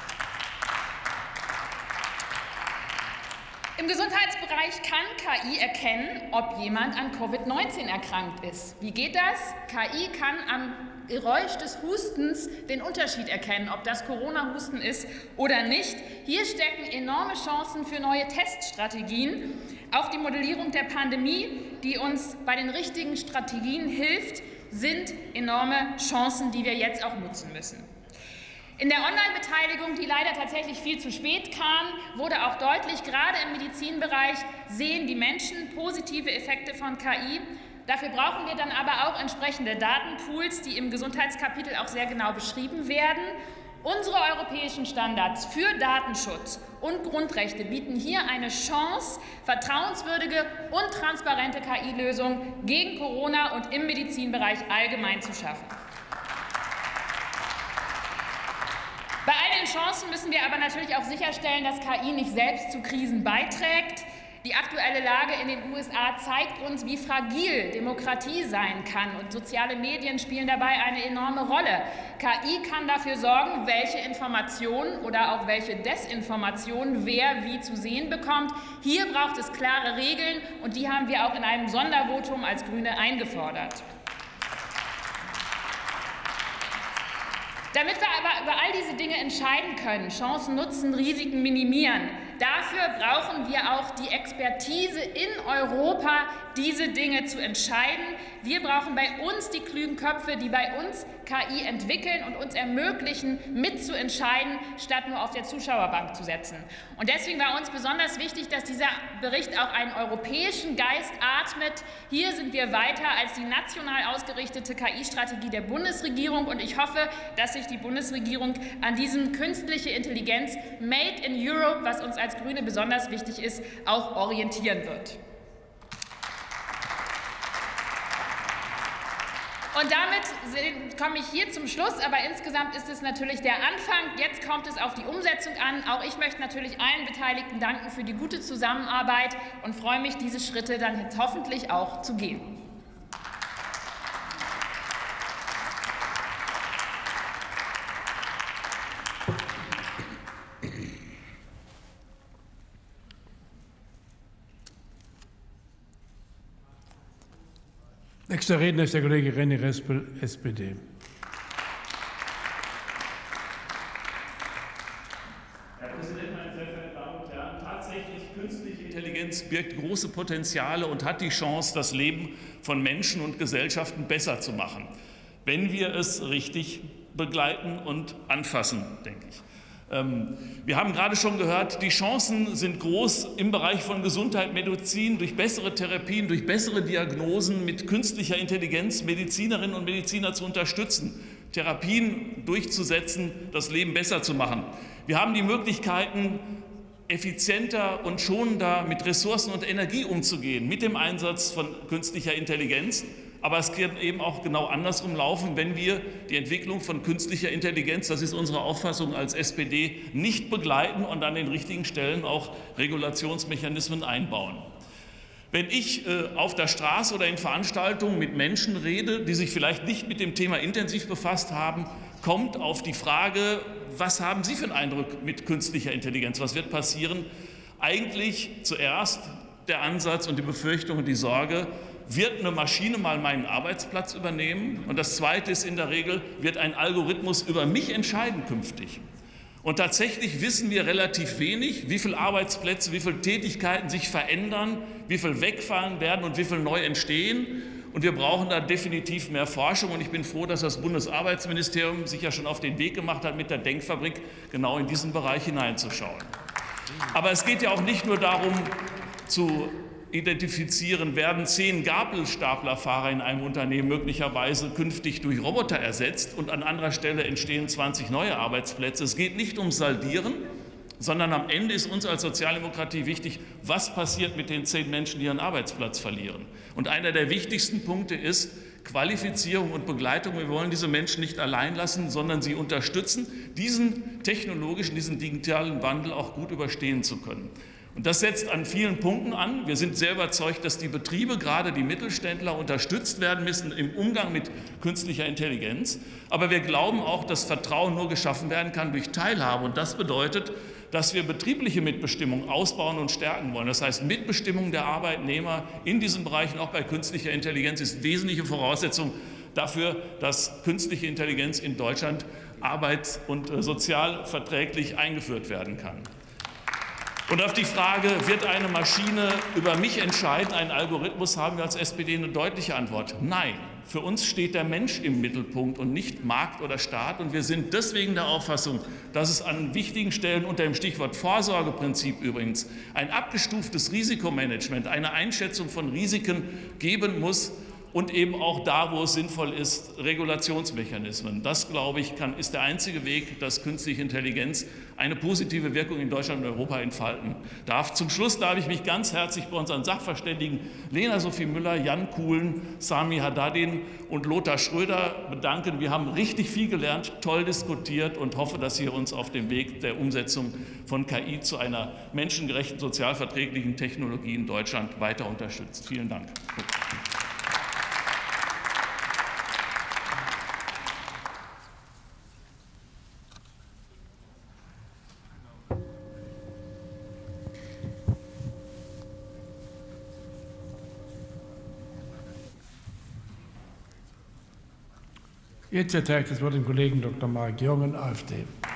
Im Gesundheitsbereich kann K I erkennen, ob jemand an Covid neunzehn erkrankt ist. Wie geht das? K I kann am Geräusch des Hustens den Unterschied erkennen, ob das Corona-Husten ist oder nicht. Hier stecken enorme Chancen für neue Teststrategien. Auch die Modellierung der Pandemie, die uns bei den richtigen Strategien hilft, sind enorme Chancen, die wir jetzt auch nutzen müssen. In der Online-Beteiligung, die leider tatsächlich viel zu spät kam, wurde auch deutlich, gerade im Medizinbereich sehen die Menschen positive Effekte von K I. Dafür brauchen wir dann aber auch entsprechende Datenpools, die im Gesundheitskapitel auch sehr genau beschrieben werden. Unsere europäischen Standards für Datenschutz und Grundrechte bieten hier eine Chance, vertrauenswürdige und transparente K I-Lösungen gegen Corona und im Medizinbereich allgemein zu schaffen. Bei all den Chancen müssen wir aber natürlich auch sicherstellen, dass K I nicht selbst zu Krisen beiträgt. Die aktuelle Lage in den U S A zeigt uns, wie fragil Demokratie sein kann, und soziale Medien spielen dabei eine enorme Rolle. K I kann dafür sorgen, welche Informationen oder auch welche Desinformationen wer wie zu sehen bekommt. Hier braucht es klare Regeln, und die haben wir auch in einem Sondervotum als Grüne eingefordert. Damit wir aber über all diese Dinge entscheiden können, Chancen nutzen, Risiken minimieren, dafür brauchen wir auch die Expertise in Europa, diese Dinge zu entscheiden. Wir brauchen bei uns die klugen Köpfe, die bei uns K I entwickeln und uns ermöglichen, mitzuentscheiden, statt nur auf der Zuschauerbank zu sitzen. Und deswegen war uns besonders wichtig, dass dieser Bericht auch einen europäischen Geist atmet. Hier sind wir weiter als die national ausgerichtete K I-Strategie der Bundesregierung, und ich hoffe, dass sich die Bundesregierung an diesem künstliche Intelligenz Made in Europe, was uns als Grüne besonders wichtig ist, auch orientieren wird. Und damit komme ich hier zum Schluss, aber insgesamt ist es natürlich der Anfang. Jetzt kommt es auf die Umsetzung an. Auch ich möchte natürlich allen Beteiligten danken für die gute Zusammenarbeit und freue mich, diese Schritte dann jetzt hoffentlich auch zu gehen. Nächster Redner ist der Kollege René Respel, S P D. Herr Präsident, meine sehr verehrten Damen und Herren! Tatsächlich, künstliche Intelligenz birgt große Potenziale und hat die Chance, das Leben von Menschen und Gesellschaften besser zu machen, wenn wir es richtig begleiten und anfassen, denke ich. Wir haben gerade schon gehört, die Chancen sind groß im Bereich von Gesundheit, Medizin, durch bessere Therapien, durch bessere Diagnosen mit künstlicher Intelligenz Medizinerinnen und Mediziner zu unterstützen, Therapien durchzusetzen, das Leben besser zu machen. Wir haben die Möglichkeiten, effizienter und schonender mit Ressourcen und Energie umzugehen, mit dem Einsatz von künstlicher Intelligenz. Aber es kann eben auch genau andersrum laufen, wenn wir die Entwicklung von künstlicher Intelligenz, das ist unsere Auffassung als S P D, nicht begleiten und an den richtigen Stellen auch Regulationsmechanismen einbauen. Wenn ich äh, auf der Straße oder in Veranstaltungen mit Menschen rede, die sich vielleicht nicht mit dem Thema intensiv befasst haben, kommt auf die Frage, was haben Sie für einen Eindruck mit künstlicher Intelligenz? Was wird passieren? Eigentlich zuerst der Ansatz und die Befürchtung und die Sorge, wird eine Maschine mal meinen Arbeitsplatz übernehmen? Und das Zweite ist in der Regel, wird ein Algorithmus über mich entscheiden künftig? Und tatsächlich wissen wir relativ wenig, wie viele Arbeitsplätze, wie viele Tätigkeiten sich verändern, wie viel wegfallen werden und wie viel neu entstehen. Und wir brauchen da definitiv mehr Forschung. Und ich bin froh, dass das Bundesarbeitsministerium sich ja schon auf den Weg gemacht hat, mit der Denkfabrik genau in diesen Bereich hineinzuschauen. Aber es geht ja auch nicht nur darum, zu identifizieren, werden zehn Gabelstaplerfahrer in einem Unternehmen möglicherweise künftig durch Roboter ersetzt und an anderer Stelle entstehen zwanzig neue Arbeitsplätze. Es geht nicht ums Saldieren, sondern am Ende ist uns als Sozialdemokratie wichtig, was passiert mit den zehn Menschen, die ihren Arbeitsplatz verlieren. Und einer der wichtigsten Punkte ist Qualifizierung und Begleitung. Wir wollen diese Menschen nicht allein lassen, sondern sie unterstützen, diesen technologischen, diesen digitalen Wandel auch gut überstehen zu können. Und das setzt an vielen Punkten an. Wir sind sehr überzeugt, dass die Betriebe, gerade die Mittelständler, unterstützt werden müssen im Umgang mit künstlicher Intelligenz. Aber wir glauben auch, dass Vertrauen nur geschaffen werden kann durch Teilhabe. Und das bedeutet, dass wir betriebliche Mitbestimmung ausbauen und stärken wollen. Das heißt, Mitbestimmung der Arbeitnehmer in diesen Bereichen, auch bei künstlicher Intelligenz, ist wesentliche Voraussetzung dafür, dass künstliche Intelligenz in Deutschland arbeits- und sozialverträglich eingeführt werden kann. Und auf die Frage, wird eine Maschine über mich entscheiden, einen Algorithmus, haben wir als S P D eine deutliche Antwort. Nein, für uns steht der Mensch im Mittelpunkt und nicht Markt oder Staat. Und wir sind deswegen der Auffassung, dass es an wichtigen Stellen unter dem Stichwort Vorsorgeprinzip übrigens ein abgestuftes Risikomanagement, eine Einschätzung von Risiken geben muss, und eben auch da, wo es sinnvoll ist, Regulationsmechanismen. Das, glaube ich, kann, ist der einzige Weg, dass künstliche Intelligenz eine positive Wirkung in Deutschland und Europa entfalten darf. Zum Schluss darf ich mich ganz herzlich bei unseren Sachverständigen Lena Sophie Müller, Jan Kuhlen, Sami Haddadin und Lothar Schröder bedanken. Wir haben richtig viel gelernt, toll diskutiert und hoffe, dass ihr uns auf dem Weg der Umsetzung von K I zu einer menschengerechten, sozialverträglichen Technologie in Deutschland weiter unterstützt. Vielen Dank. Jetzt erteile ich das Wort dem Kollegen Doktor Marc Jongen, AfD.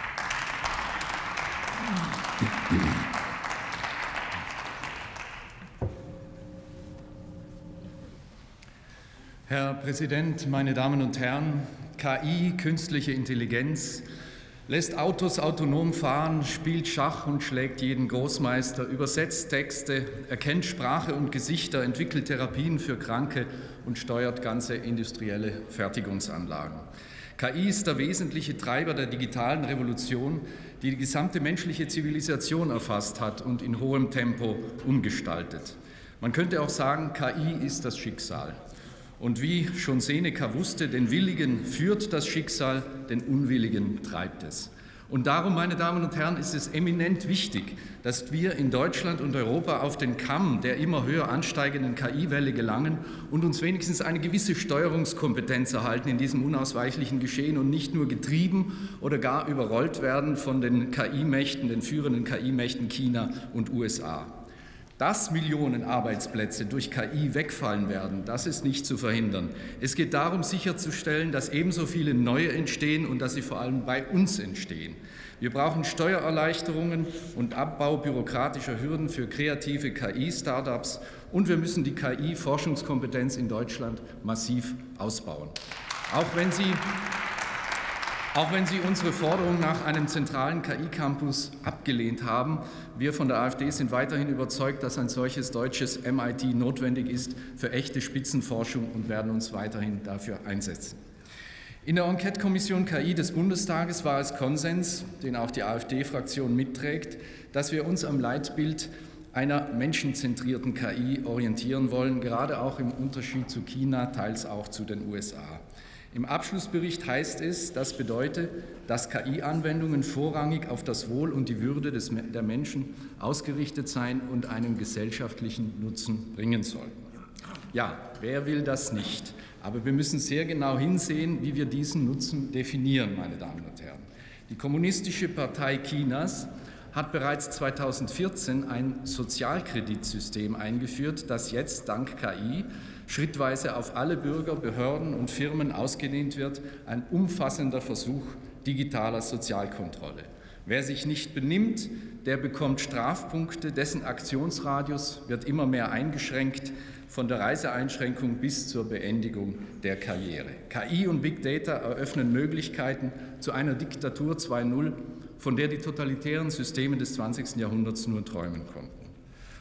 Herr Präsident, meine Damen und Herren! K I, künstliche Intelligenz, lässt Autos autonom fahren, spielt Schach und schlägt jeden Großmeister, übersetzt Texte, erkennt Sprache und Gesichter, entwickelt Therapien für Kranke und steuert ganze industrielle Fertigungsanlagen. K I ist der wesentliche Treiber der digitalen Revolution, die die gesamte menschliche Zivilisation erfasst hat und in hohem Tempo umgestaltet. Man könnte auch sagen, K I ist das Schicksal. Und wie schon Seneca wusste, den Willigen führt das Schicksal, den Unwilligen treibt es. Und darum, meine Damen und Herren, ist es eminent wichtig, dass wir in Deutschland und Europa auf den Kamm der immer höher ansteigenden K I-Welle gelangen und uns wenigstens eine gewisse Steuerungskompetenz erhalten in diesem unausweichlichen Geschehen und nicht nur getrieben oder gar überrollt werden von den K I-Mächten, den führenden K I-Mächten China und U S A. Dass Millionen Arbeitsplätze durch K I wegfallen werden, das ist nicht zu verhindern. Es geht darum, sicherzustellen, dass ebenso viele neue entstehen und dass sie vor allem bei uns entstehen. Wir brauchen Steuererleichterungen und Abbau bürokratischer Hürden für kreative K I-Startups und wir müssen die K I-Forschungskompetenz in Deutschland massiv ausbauen. Auch wenn Sie Auch wenn Sie unsere Forderung nach einem zentralen K I-Campus abgelehnt haben, wir von der AfD sind weiterhin überzeugt, dass ein solches deutsches M I T notwendig ist für echte Spitzenforschung und werden uns weiterhin dafür einsetzen. In der Enquete-Kommission K I des Bundestages war es Konsens, den auch die AfD-Fraktion mitträgt, dass wir uns am Leitbild einer menschenzentrierten K I orientieren wollen, gerade auch im Unterschied zu China, teils auch zu den U S A. Im Abschlussbericht heißt es, das bedeutet, dass K I-Anwendungen vorrangig auf das Wohl und die Würde des, der Menschen ausgerichtet sein und einen gesellschaftlichen Nutzen bringen sollten. Ja, wer will das nicht? Aber wir müssen sehr genau hinsehen, wie wir diesen Nutzen definieren, meine Damen und Herren. Die Kommunistische Partei Chinas hat bereits zweitausendvierzehn ein Sozialkreditsystem eingeführt, das jetzt dank K I schrittweise auf alle Bürger, Behörden und Firmen ausgedehnt wird, ein umfassender Versuch digitaler Sozialkontrolle. Wer sich nicht benimmt, der bekommt Strafpunkte, dessen Aktionsradius wird immer mehr eingeschränkt, von der Reiseeinschränkung bis zur Beendigung der Karriere. K I und Big Data eröffnen Möglichkeiten zu einer Diktatur zwei Punkt null, von der die totalitären Systeme des zwanzigsten Jahrhunderts nur träumen konnten.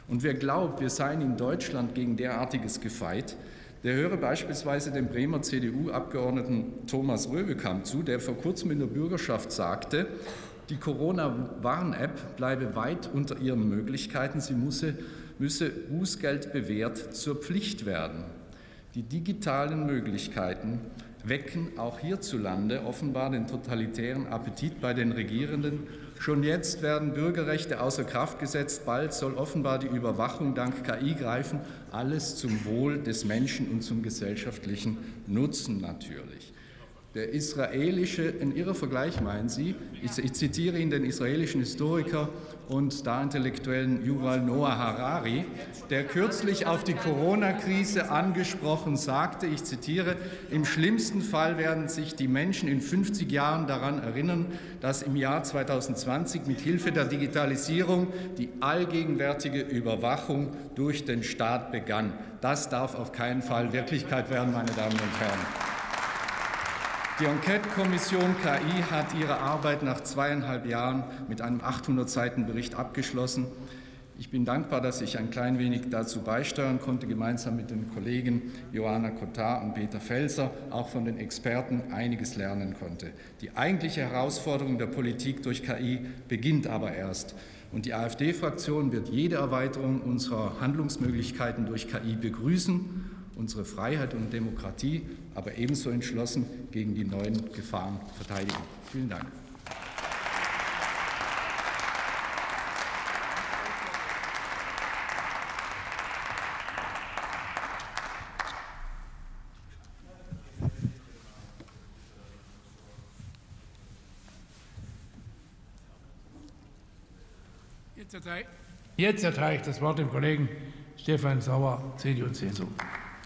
Und wer glaubt, wir seien in Deutschland gegen derartiges gefeit, der höre beispielsweise dem Bremer C D U-Abgeordneten Thomas Röwekamp zu, der vor kurzem in der Bürgerschaft sagte, die Corona-Warn-App bleibe weit unter ihren Möglichkeiten, sie müsse, müsse Bußgeld bewährt zur Pflicht werden. Die digitalen Möglichkeiten wecken auch hierzulande offenbar den totalitären Appetit bei den Regierenden. Schon jetzt werden Bürgerrechte außer Kraft gesetzt, bald soll offenbar die Überwachung dank K I greifen, alles zum Wohl des Menschen und zum gesellschaftlichen Nutzen natürlich. Der israelische, ein irrer Vergleich meinen Sie, ich, ich zitiere ihn, den israelischen Historiker und Star-Intellektuellen Yuval Noah Harari, der kürzlich auf die Corona-Krise angesprochen sagte, ich zitiere, im schlimmsten Fall werden sich die Menschen in fünfzig Jahren daran erinnern, dass im Jahr zweitausendzwanzig mit Hilfe der Digitalisierung die allgegenwärtige Überwachung durch den Staat begann. Das darf auf keinen Fall Wirklichkeit werden, meine Damen und Herren. Die Enquete-Kommission K I hat ihre Arbeit nach zweieinhalb Jahren mit einem achthundert Seiten Bericht abgeschlossen. Ich bin dankbar, dass ich ein klein wenig dazu beisteuern konnte, gemeinsam mit den Kollegen Johanna Cotard und Peter Felser, auch von den Experten einiges lernen konnte. Die eigentliche Herausforderung der Politik durch K I beginnt aber erst. Und die AfD-Fraktion wird jede Erweiterung unserer Handlungsmöglichkeiten durch K I begrüßen, unsere Freiheit und Demokratie aber ebenso entschlossen gegen die neuen Gefahren verteidigen. Vielen Dank. Jetzt erteile, jetzt erteile ich das Wort dem Kollegen Stefan Sauer, C D U und C S U.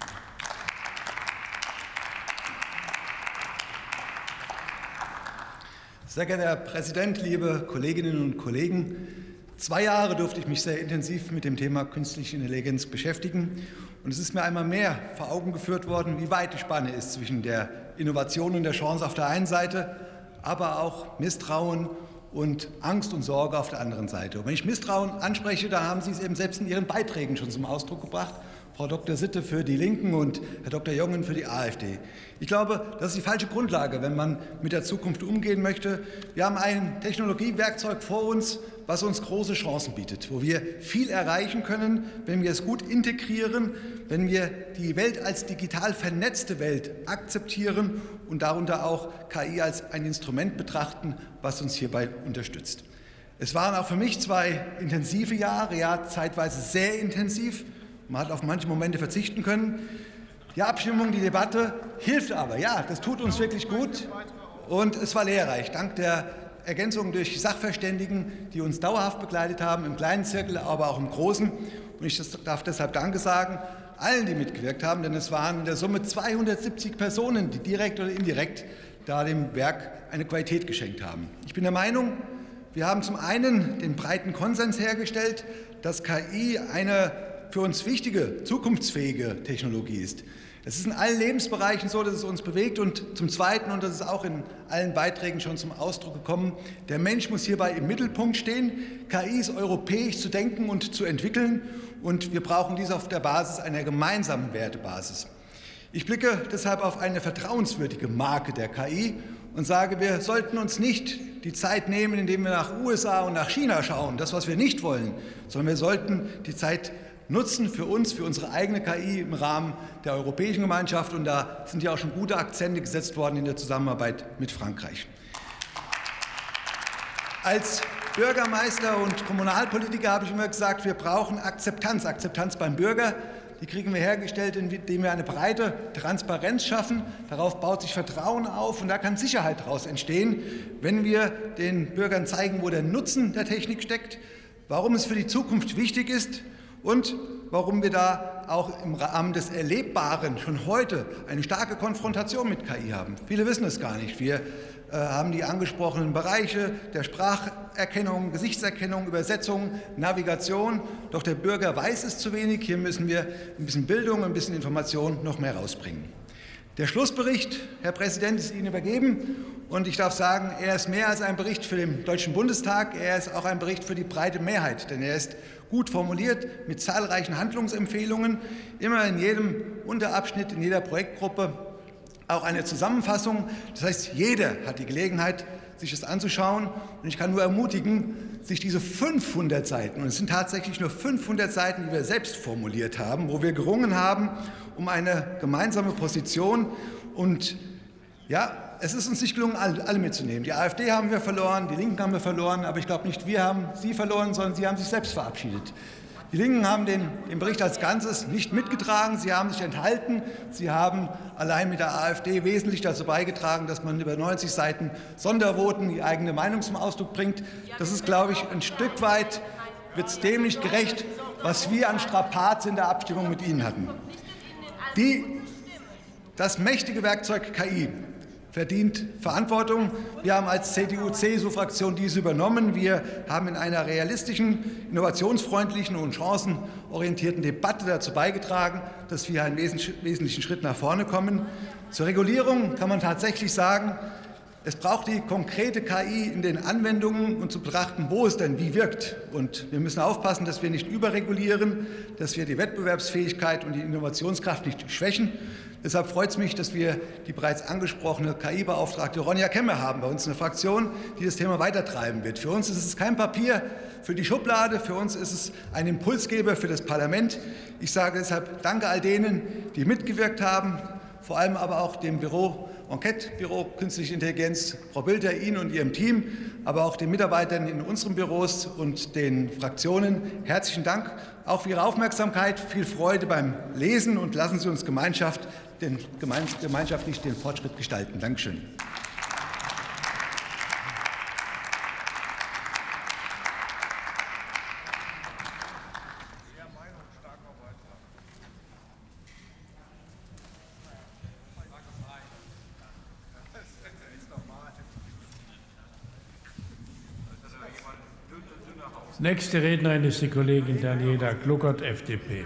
Sehr geehrter Herr Präsident, liebe Kolleginnen und Kollegen! Zwei Jahre durfte ich mich sehr intensiv mit dem Thema künstliche Intelligenz beschäftigen. Und es ist mir einmal mehr vor Augen geführt worden, wie weit die Spanne ist zwischen der Innovation und der Chance auf der einen Seite, aber auch Misstrauen und Angst und Sorge auf der anderen Seite. Und wenn ich Misstrauen anspreche, da haben Sie es eben selbst in Ihren Beiträgen schon zum Ausdruck gebracht. Frau Doktor Sitte für die Linken und Herr Doktor Jongen für die AfD. Ich glaube, das ist die falsche Grundlage, wenn man mit der Zukunft umgehen möchte. Wir haben ein Technologiewerkzeug vor uns, was uns große Chancen bietet, wo wir viel erreichen können, wenn wir es gut integrieren, wenn wir die Welt als digital vernetzte Welt akzeptieren und darunter auch K I als ein Instrument betrachten, was uns hierbei unterstützt. Es waren auch für mich zwei intensive Jahre, ja zeitweise sehr intensiv. Man hat auf manche Momente verzichten können. Die Abstimmung, die Debatte hilft aber. Ja, das tut uns wirklich gut. Und es war lehrreich. Dank der Ergänzung durch Sachverständigen, die uns dauerhaft begleitet haben, im kleinen Zirkel, aber auch im großen. Und ich darf deshalb Danke sagen allen, die mitgewirkt haben, denn es waren in der Summe zweihundertsiebzig Personen, die direkt oder indirekt da dem Werk eine Qualität geschenkt haben. Ich bin der Meinung, wir haben zum einen den breiten Konsens hergestellt, dass K I eine für uns wichtige, zukunftsfähige Technologie ist. Es ist in allen Lebensbereichen so, dass es uns bewegt. Und zum Zweiten, und das ist auch in allen Beiträgen schon zum Ausdruck gekommen, der Mensch muss hierbei im Mittelpunkt stehen. K I ist europäisch zu denken und zu entwickeln. Und wir brauchen dies auf der Basis einer gemeinsamen Wertebasis. Ich blicke deshalb auf eine vertrauenswürdige Marke der K I und sage, wir sollten uns nicht die Zeit nehmen, indem wir nach U S A und nach China schauen, das, was wir nicht wollen, sondern wir sollten die Zeit nutzen für uns, für unsere eigene K I im Rahmen der Europäischen Gemeinschaft. Und da sind ja auch schon gute Akzente gesetzt worden in der Zusammenarbeit mit Frankreich. Als Bürgermeister und Kommunalpolitiker habe ich immer gesagt, wir brauchen Akzeptanz. Akzeptanz beim Bürger, die kriegen wir hergestellt, indem wir eine breite Transparenz schaffen. Darauf baut sich Vertrauen auf und da kann Sicherheit daraus entstehen, wenn wir den Bürgern zeigen, wo der Nutzen der Technik steckt, warum es für die Zukunft wichtig ist und warum wir da auch im Rahmen des Erlebbaren schon heute eine starke Konfrontation mit K I haben. Viele wissen es gar nicht. Wir äh, haben die angesprochenen Bereiche der Spracherkennung, Gesichtserkennung, Übersetzung, Navigation. Doch der Bürger weiß es zu wenig. Hier müssen wir ein bisschen Bildung, ein bisschen Information noch mehr rausbringen. Der Schlussbericht, Herr Präsident, ist Ihnen übergeben. Und ich darf sagen, er ist mehr als ein Bericht für den Deutschen Bundestag. Er ist auch ein Bericht für die breite Mehrheit. Denn er ist gut formuliert mit zahlreichen Handlungsempfehlungen, immer in jedem Unterabschnitt, in jeder Projektgruppe auch eine Zusammenfassung. Das heißt, jeder hat die Gelegenheit, sich das anzuschauen. Und ich kann nur ermutigen, sich diese fünfhundert Seiten, und es sind tatsächlich nur fünfhundert Seiten, die wir selbst formuliert haben, wo wir gerungen haben um eine gemeinsame Position. Und ja, es ist uns nicht gelungen, alle mitzunehmen. Die AfD haben wir verloren, die Linken haben wir verloren, aber ich glaube nicht, wir haben sie verloren, sondern sie haben sich selbst verabschiedet. Die Linken haben den, den Bericht als Ganzes nicht mitgetragen, sie haben sich enthalten, sie haben allein mit der AfD wesentlich dazu beigetragen, dass man über neunzig Seiten Sondervoten die eigene Meinung zum Ausdruck bringt. Das ist, glaube ich, ein Stück weit, wird es dem nicht gerecht, was wir an Strapaz in der Abstimmung mit Ihnen hatten. Die, das mächtige Werkzeug K I verdient Verantwortung. Wir haben als C D U C S U-Fraktion diese übernommen. Wir haben in einer realistischen, innovationsfreundlichen und chancenorientierten Debatte dazu beigetragen, dass wir einen wesentlichen Schritt nach vorne kommen. Zur Regulierung kann man tatsächlich sagen, es braucht die konkrete K I in den Anwendungen und zu betrachten, wo es denn wie wirkt. Und wir müssen aufpassen, dass wir nicht überregulieren, dass wir die Wettbewerbsfähigkeit und die Innovationskraft nicht schwächen. Deshalb freut es mich, dass wir die bereits angesprochene K I-Beauftragte Ronja Kemme haben bei uns in der Fraktion, die das Thema weitertreiben wird. Für uns ist es kein Papier für die Schublade, für uns ist es ein Impulsgeber für das Parlament. Ich sage deshalb Danke all denen, die mitgewirkt haben, vor allem aber auch dem Büro, Enquete-Büro Künstliche Intelligenz, Frau Bilder, Ihnen und Ihrem Team, aber auch den Mitarbeitern in unseren Büros und den Fraktionen. Herzlichen Dank auch für Ihre Aufmerksamkeit, viel Freude beim Lesen und lassen Sie uns Gemeinschaft, den, gemeinschaftlich den Fortschritt gestalten. Dankeschön. Nächste Rednerin ist die Kollegin Daniela Gluckert, F D P.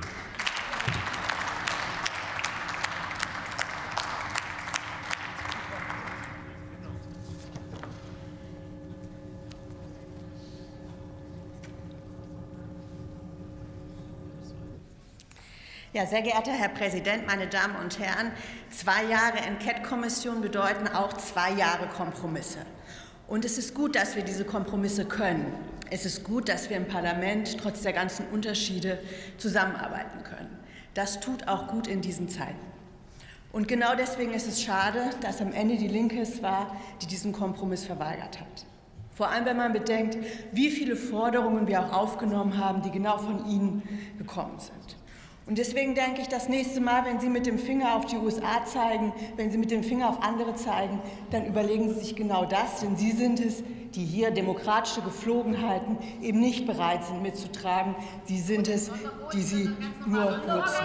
Ja, sehr geehrter Herr Präsident, meine Damen und Herren, zwei Jahre Enquete-Kommission bedeuten auch zwei Jahre Kompromisse. Und es ist gut, dass wir diese Kompromisse können. Es ist gut, dass wir im Parlament trotz der ganzen Unterschiede zusammenarbeiten können. Das tut auch gut in diesen Zeiten. Und genau deswegen ist es schade, dass am Ende die Linke es war, die diesen Kompromiss verweigert hat. Vor allem, wenn man bedenkt, wie viele Forderungen wir auch aufgenommen haben, die genau von Ihnen gekommen sind. Und deswegen denke ich, das nächste Mal, wenn Sie mit dem Finger auf die U S A zeigen, wenn Sie mit dem Finger auf andere zeigen, dann überlegen Sie sich genau das, denn Sie sind es, die hier demokratische Geflogenheiten eben nicht bereit sind mitzutragen. Sie sind es, die sie nur nutzen.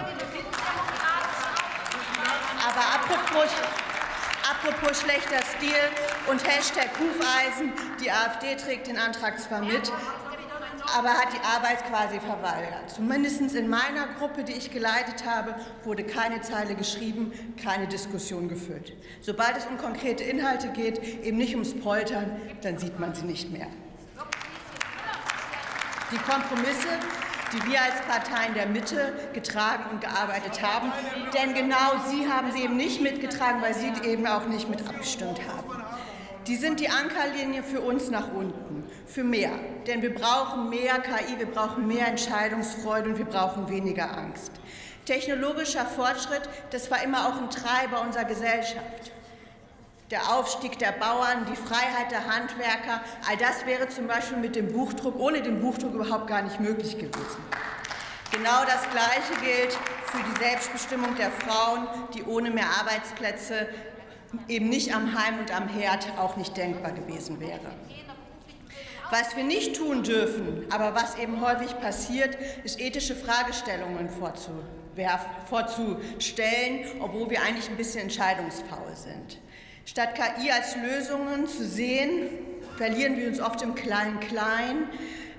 Aber apropos, apropos schlechter Stil und Hashtag Hufeisen, die AfD trägt den Antrag zwar mit, aber hat die Arbeit quasi verweigert. Zumindest in meiner Gruppe, die ich geleitet habe, wurde keine Zeile geschrieben, keine Diskussion geführt. Sobald es um konkrete Inhalte geht, eben nicht ums Poltern, dann sieht man sie nicht mehr. Die Kompromisse, die wir als Parteien der Mitte getragen und gearbeitet haben, denn genau sie haben sie eben nicht mitgetragen, weil sie eben auch nicht mit abgestimmt haben. Die sind die Ankerlinie für uns nach unten, für mehr. Denn wir brauchen mehr K I, wir brauchen mehr Entscheidungsfreude und wir brauchen weniger Angst. Technologischer Fortschritt, das war immer auch ein Treiber unserer Gesellschaft. Der Aufstieg der Bauern, die Freiheit der Handwerker, all das wäre zum Beispiel mit dem Buchdruck, ohne den Buchdruck überhaupt gar nicht möglich gewesen. Genau das Gleiche gilt für die Selbstbestimmung der Frauen, die ohne mehr Arbeitsplätze eben nicht am Heim und am Herd auch nicht denkbar gewesen wäre. Was wir nicht tun dürfen, aber was eben häufig passiert, ist ethische Fragestellungen vorzustellen, obwohl wir eigentlich ein bisschen entscheidungsfaul sind. Statt K I als Lösungen zu sehen, verlieren wir uns oft im Klein-Klein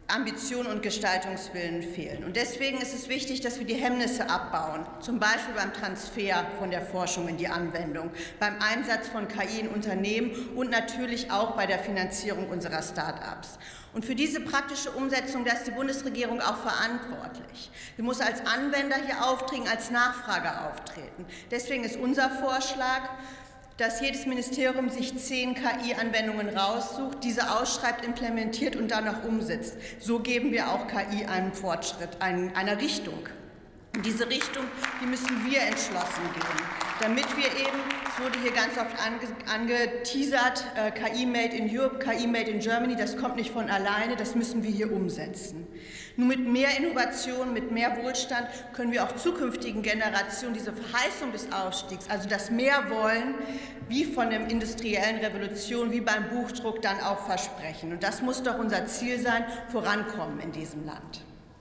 Ambition und Gestaltungswillen fehlen. Und deswegen ist es wichtig, dass wir die Hemmnisse abbauen, zum Beispiel beim Transfer von der Forschung in die Anwendung, beim Einsatz von K I in Unternehmen und natürlich auch bei der Finanzierung unserer Start-ups. Und für diese praktische Umsetzung, da ist die Bundesregierung auch verantwortlich. Sie muss als Anwender hier auftreten, als Nachfrager auftreten. Deswegen ist unser Vorschlag, dass jedes Ministerium sich zehn K I-Anwendungen raussucht, diese ausschreibt, implementiert und dann noch umsetzt. So geben wir auch K I einen Fortschritt, einen, eine Richtung. Und diese Richtung, die müssen wir entschlossen gehen, damit wir eben, es wurde hier ganz oft ange, angeteasert, äh, K I Made in Europe, K I Made in Germany, das kommt nicht von alleine, das müssen wir hier umsetzen. Nur mit mehr Innovation, mit mehr Wohlstand können wir auch zukünftigen Generationen diese Verheißung des Aufstiegs, also das mehr wollen, wie von der industriellen Revolution, wie beim Buchdruck, dann auch versprechen. Und das muss doch unser Ziel sein, vorankommen in diesem Land.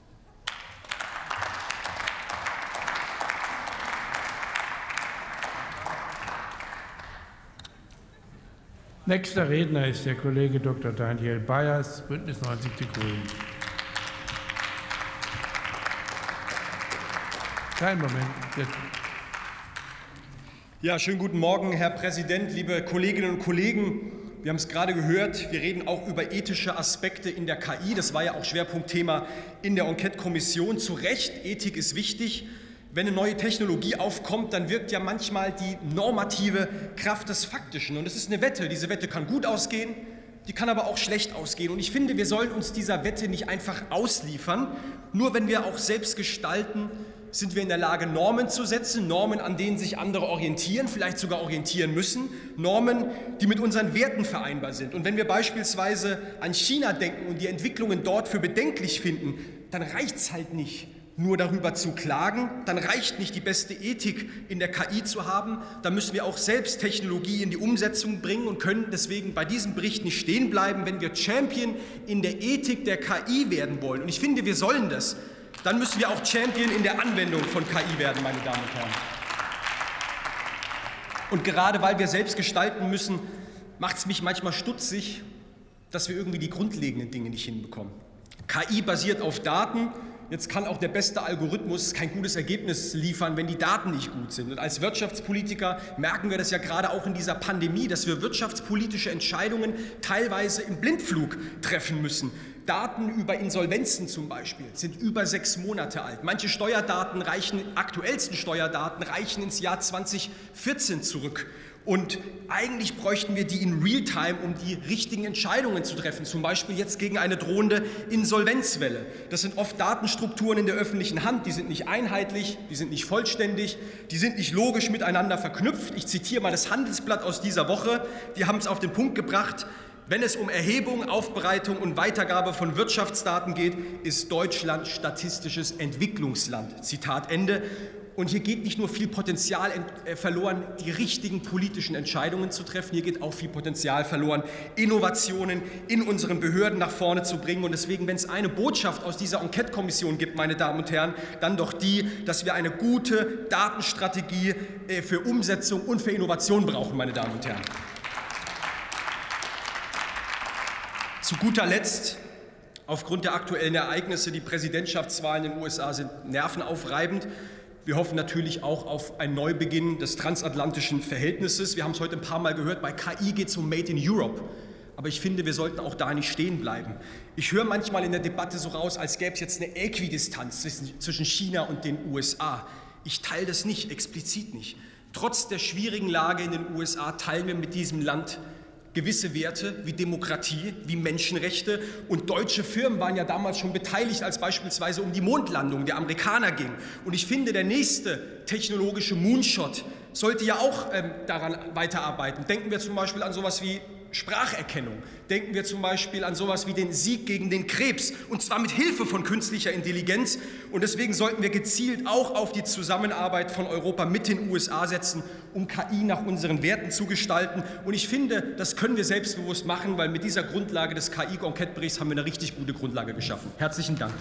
Nächster Redner ist der Kollege Doktor Daniel Bayers, Bündnis neunzig Die Grünen. Kein Moment, bitte. Ja, schönen guten Morgen, Herr Präsident, liebe Kolleginnen und Kollegen. Wir haben es gerade gehört, wir reden auch über ethische Aspekte in der K I. Das war ja auch Schwerpunktthema in der Enquete-Kommission. Zu Recht, Ethik ist wichtig. Wenn eine neue Technologie aufkommt, dann wirkt ja manchmal die normative Kraft des Faktischen. Und es ist eine Wette. Diese Wette kann gut ausgehen, die kann aber auch schlecht ausgehen. Und ich finde, wir sollen uns dieser Wette nicht einfach ausliefern. Nur wenn wir auch selbst gestalten, sind wir in der Lage, Normen zu setzen, Normen, an denen sich andere orientieren, vielleicht sogar orientieren müssen, Normen, die mit unseren Werten vereinbar sind. Und wenn wir beispielsweise an China denken und die Entwicklungen dort für bedenklich finden, dann reicht es halt nicht, nur darüber zu klagen, dann reicht nicht, die beste Ethik in der K I zu haben, dann müssen wir auch selbst Technologie in die Umsetzung bringen und können deswegen bei diesem Bericht nicht stehen bleiben, wenn wir Champion in der Ethik der K I werden wollen. Und ich finde, wir sollen das. Dann müssen wir auch Champion in der Anwendung von K I werden, meine Damen und Herren. Und gerade weil wir selbst gestalten müssen, macht es mich manchmal stutzig, dass wir irgendwie die grundlegenden Dinge nicht hinbekommen. K I basiert auf Daten. Jetzt kann auch der beste Algorithmus kein gutes Ergebnis liefern, wenn die Daten nicht gut sind. Und als Wirtschaftspolitiker merken wir das ja gerade auch in dieser Pandemie, dass wir wirtschaftspolitische Entscheidungen teilweise im Blindflug treffen müssen. Daten über Insolvenzen zum Beispiel sind über sechs Monate alt. Manche Steuerdaten reichen, aktuellsten Steuerdaten reichen ins Jahr zweitausendvierzehn zurück. Und eigentlich bräuchten wir die in Realtime, um die richtigen Entscheidungen zu treffen, zum Beispiel jetzt gegen eine drohende Insolvenzwelle. Das sind oft Datenstrukturen in der öffentlichen Hand, die sind nicht einheitlich, die sind nicht vollständig, die sind nicht logisch miteinander verknüpft. Ich zitiere mal das Handelsblatt aus dieser Woche, die haben es auf den Punkt gebracht: Wenn es um Erhebung, Aufbereitung und Weitergabe von Wirtschaftsdaten geht, ist Deutschland statistisches Entwicklungsland. Zitat Ende. Und hier geht nicht nur viel Potenzial verloren, die richtigen politischen Entscheidungen zu treffen, hier geht auch viel Potenzial verloren, Innovationen in unseren Behörden nach vorne zu bringen. Und deswegen, wenn es eine Botschaft aus dieser Enquete-Kommission gibt, meine Damen und Herren, dann doch die, dass wir eine gute Datenstrategie für Umsetzung und für Innovation brauchen, meine Damen und Herren. Zu guter Letzt, aufgrund der aktuellen Ereignisse, die Präsidentschaftswahlen in den U S A sind nervenaufreibend. Wir hoffen natürlich auch auf einen Neubeginn des transatlantischen Verhältnisses. Wir haben es heute ein paar Mal gehört, bei K I geht es um Made in Europe. Aber ich finde, wir sollten auch da nicht stehen bleiben. Ich höre manchmal in der Debatte so raus, als gäbe es jetzt eine Äquidistanz zwischen China und den U S A. Ich teile das nicht, explizit nicht. Trotz der schwierigen Lage in den U S A teilen wir mit diesem Land gewisse Werte wie Demokratie, wie Menschenrechte. Und deutsche Firmen waren ja damals schon beteiligt, als beispielsweise um die Mondlandung der Amerikaner ging. Und ich finde, der nächste technologische Moonshot sollte ja auch ähm, daran weiterarbeiten. Denken wir zum Beispiel an sowas wie Spracherkennung. Denken wir zum Beispiel an sowas wie den Sieg gegen den Krebs, und zwar mit Hilfe von künstlicher Intelligenz. Und deswegen sollten wir gezielt auch auf die Zusammenarbeit von Europa mit den U S A setzen, um K I nach unseren Werten zu gestalten. Und ich finde, das können wir selbstbewusst machen, weil mit dieser Grundlage des K I-Enquete-Berichts haben wir eine richtig gute Grundlage geschaffen. Herzlichen Dank.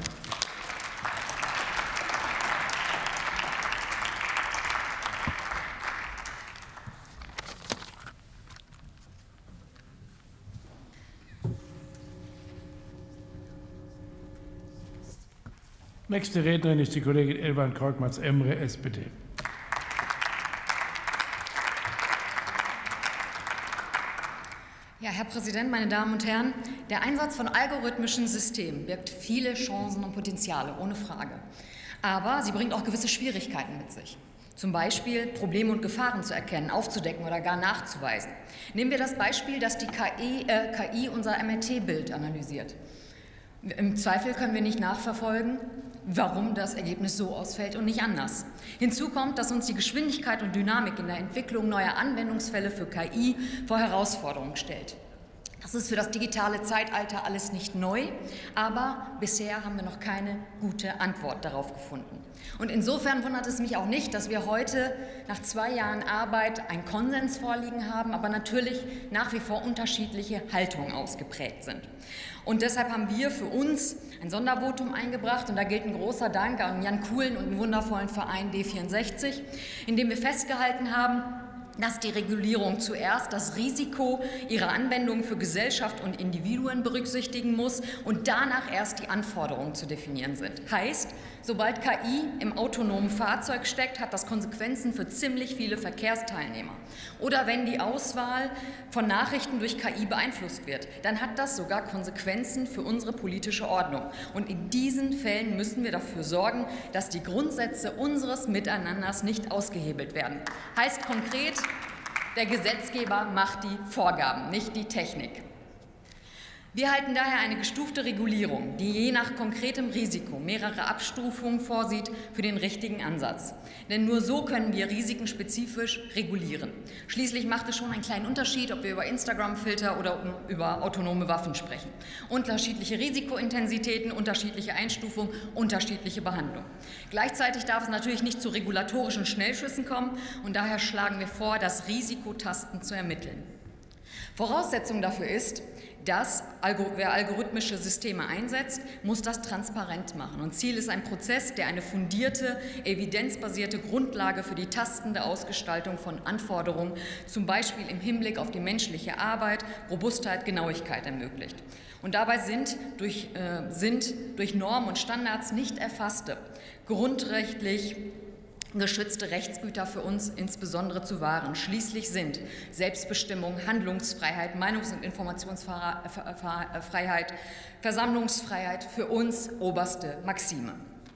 Nächste Rednerin ist die Kollegin Elvan Korkmaz-Emre, S P D. Ja, Herr Präsident, meine Damen und Herren, der Einsatz von algorithmischen Systemen birgt viele Chancen und Potenziale, ohne Frage. Aber sie bringt auch gewisse Schwierigkeiten mit sich. Zum Beispiel Probleme und Gefahren zu erkennen, aufzudecken oder gar nachzuweisen. Nehmen wir das Beispiel, dass die K I, äh, K I unser M R T-Bild analysiert. Im Zweifel können wir nicht nachverfolgen, warum das Ergebnis so ausfällt und nicht anders. Hinzu kommt, dass uns die Geschwindigkeit und Dynamik in der Entwicklung neuer Anwendungsfälle für K I vor Herausforderungen stellt. Das ist für das digitale Zeitalter alles nicht neu, aber bisher haben wir noch keine gute Antwort darauf gefunden. Und insofern wundert es mich auch nicht, dass wir heute nach zwei Jahren Arbeit einen Konsens vorliegen haben, aber natürlich nach wie vor unterschiedliche Haltungen ausgeprägt sind. Und deshalb haben wir für uns ein Sondervotum eingebracht, und da gilt ein großer Dank an Jan Kuhlen und den wundervollen Verein D vierundsechzig, in dem wir festgehalten haben, dass die Regulierung zuerst das Risiko ihrer Anwendung für Gesellschaft und Individuen berücksichtigen muss und danach erst die Anforderungen zu definieren sind. Heißt, sobald K I im autonomen Fahrzeug steckt, hat das Konsequenzen für ziemlich viele Verkehrsteilnehmer. Oder wenn die Auswahl von Nachrichten durch K I beeinflusst wird, dann hat das sogar Konsequenzen für unsere politische Ordnung. Und in diesen Fällen müssen wir dafür sorgen, dass die Grundsätze unseres Miteinanders nicht ausgehebelt werden. Heißt konkret, der Gesetzgeber macht die Vorgaben, nicht die Technik. Wir halten daher eine gestufte Regulierung, die je nach konkretem Risiko mehrere Abstufungen vorsieht, für den richtigen Ansatz. Denn nur so können wir Risiken spezifisch regulieren. Schließlich macht es schon einen kleinen Unterschied, ob wir über Instagram-Filter oder über autonome Waffen sprechen. Unterschiedliche Risikointensitäten, unterschiedliche Einstufungen, unterschiedliche Behandlung. Gleichzeitig darf es natürlich nicht zu regulatorischen Schnellschüssen kommen, und daher schlagen wir vor, das Risikotasten zu ermitteln. Voraussetzung dafür ist, dass wer algorithmische Systeme einsetzt, muss das transparent machen. Und Ziel ist ein Prozess, der eine fundierte, evidenzbasierte Grundlage für die tastende Ausgestaltung von Anforderungen, zum Beispiel im Hinblick auf die menschliche Arbeit, Robustheit, Genauigkeit ermöglicht. Und dabei sind durch, äh, sind durch Normen und Standards nicht erfasste, grundrechtlich geschützte Rechtsgüter für uns insbesondere zu wahren. Schließlich sind Selbstbestimmung, Handlungsfreiheit, Meinungs- und Informationsfreiheit, Versammlungsfreiheit für uns oberste Maxime.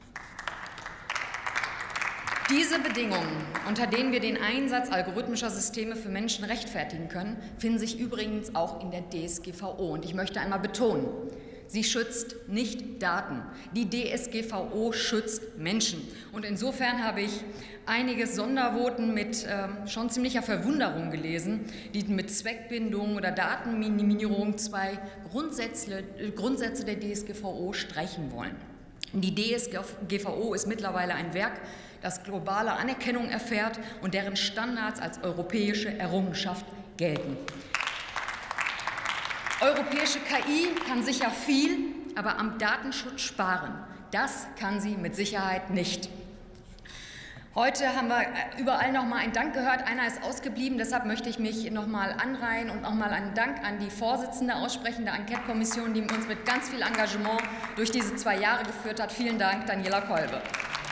Diese Bedingungen, unter denen wir den Einsatz algorithmischer Systeme für Menschen rechtfertigen können, finden sich übrigens auch in der D S G V O. Und ich möchte einmal betonen, sie schützt nicht Daten. Die D S G V O schützt Menschen. Und insofern habe ich einige Sondervoten mit äh, schon ziemlicher Verwunderung gelesen, die mit Zweckbindung oder Datenminimierung zwei Grundsätze, Grundsätze der D S G V O streichen wollen. Die D S G V O ist mittlerweile ein Werk, das globale Anerkennung erfährt und deren Standards als europäische Errungenschaft gelten. Europäische K I kann sicher viel, aber am Datenschutz sparen. Das kann sie mit Sicherheit nicht. Heute haben wir überall noch mal einen Dank gehört. Einer ist ausgeblieben, deshalb möchte ich mich noch mal anreihen und noch mal einen Dank an die Vorsitzende aussprechen der Enquete-Kommission, die uns mit ganz viel Engagement durch diese zwei Jahre geführt hat. Vielen Dank, Daniela Kolbe.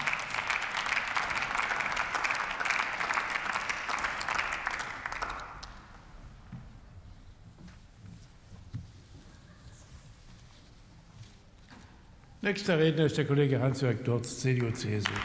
Nächster Redner ist der Kollege Hans-Jörg Durz, C D U C S U.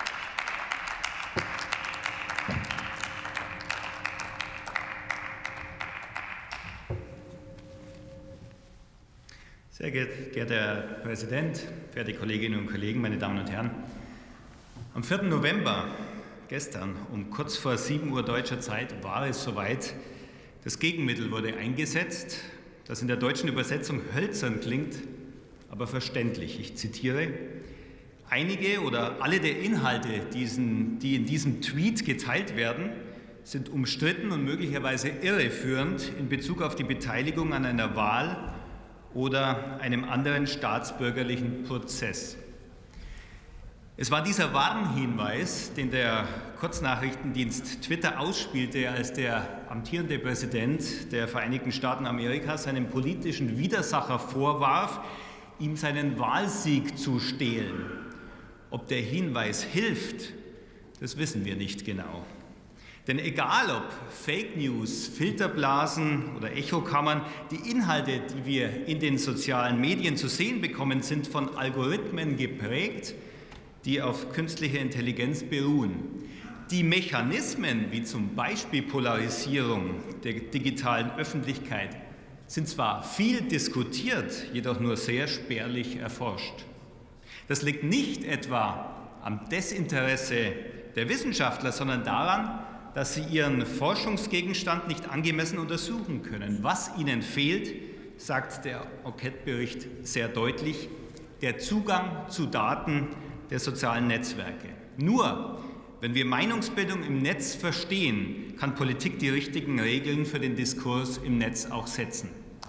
Sehr geehrter Herr Präsident, verehrte Kolleginnen und Kollegen, meine Damen und Herren! Am vierten November, gestern um kurz vor sieben Uhr deutscher Zeit, war es soweit. Das Gegenmittel wurde eingesetzt, das in der deutschen Übersetzung hölzern klingt, aber verständlich. Ich zitiere: Einige oder alle der Inhalte, diesen, die in diesem Tweet geteilt werden, sind umstritten und möglicherweise irreführend in Bezug auf die Beteiligung an einer Wahl oder einem anderen staatsbürgerlichen Prozess. Es war dieser Warnhinweis, den der Kurznachrichtendienst Twitter ausspielte, als der amtierende Präsident der Vereinigten Staaten Amerikas seinem politischen Widersacher vorwarf, ihm seinen Wahlsieg zu stehlen. Ob der Hinweis hilft, das wissen wir nicht genau. Denn egal ob Fake News, Filterblasen oder Echokammern, die Inhalte, die wir in den sozialen Medien zu sehen bekommen, sind von Algorithmen geprägt, die auf künstlicher Intelligenz beruhen. Die Mechanismen, wie zum Beispiel Polarisierung der digitalen Öffentlichkeit, sind zwar viel diskutiert, jedoch nur sehr spärlich erforscht. Das liegt nicht etwa am Desinteresse der Wissenschaftler, sondern daran, dass sie ihren Forschungsgegenstand nicht angemessen untersuchen können. Was ihnen fehlt, sagt der Enquete-Bericht sehr deutlich, der Zugang zu Daten der sozialen Netzwerke. Nur wenn wir Meinungsbildung im Netz verstehen, kann Politik die richtigen Regeln für den Diskurs im Netz auch setzen.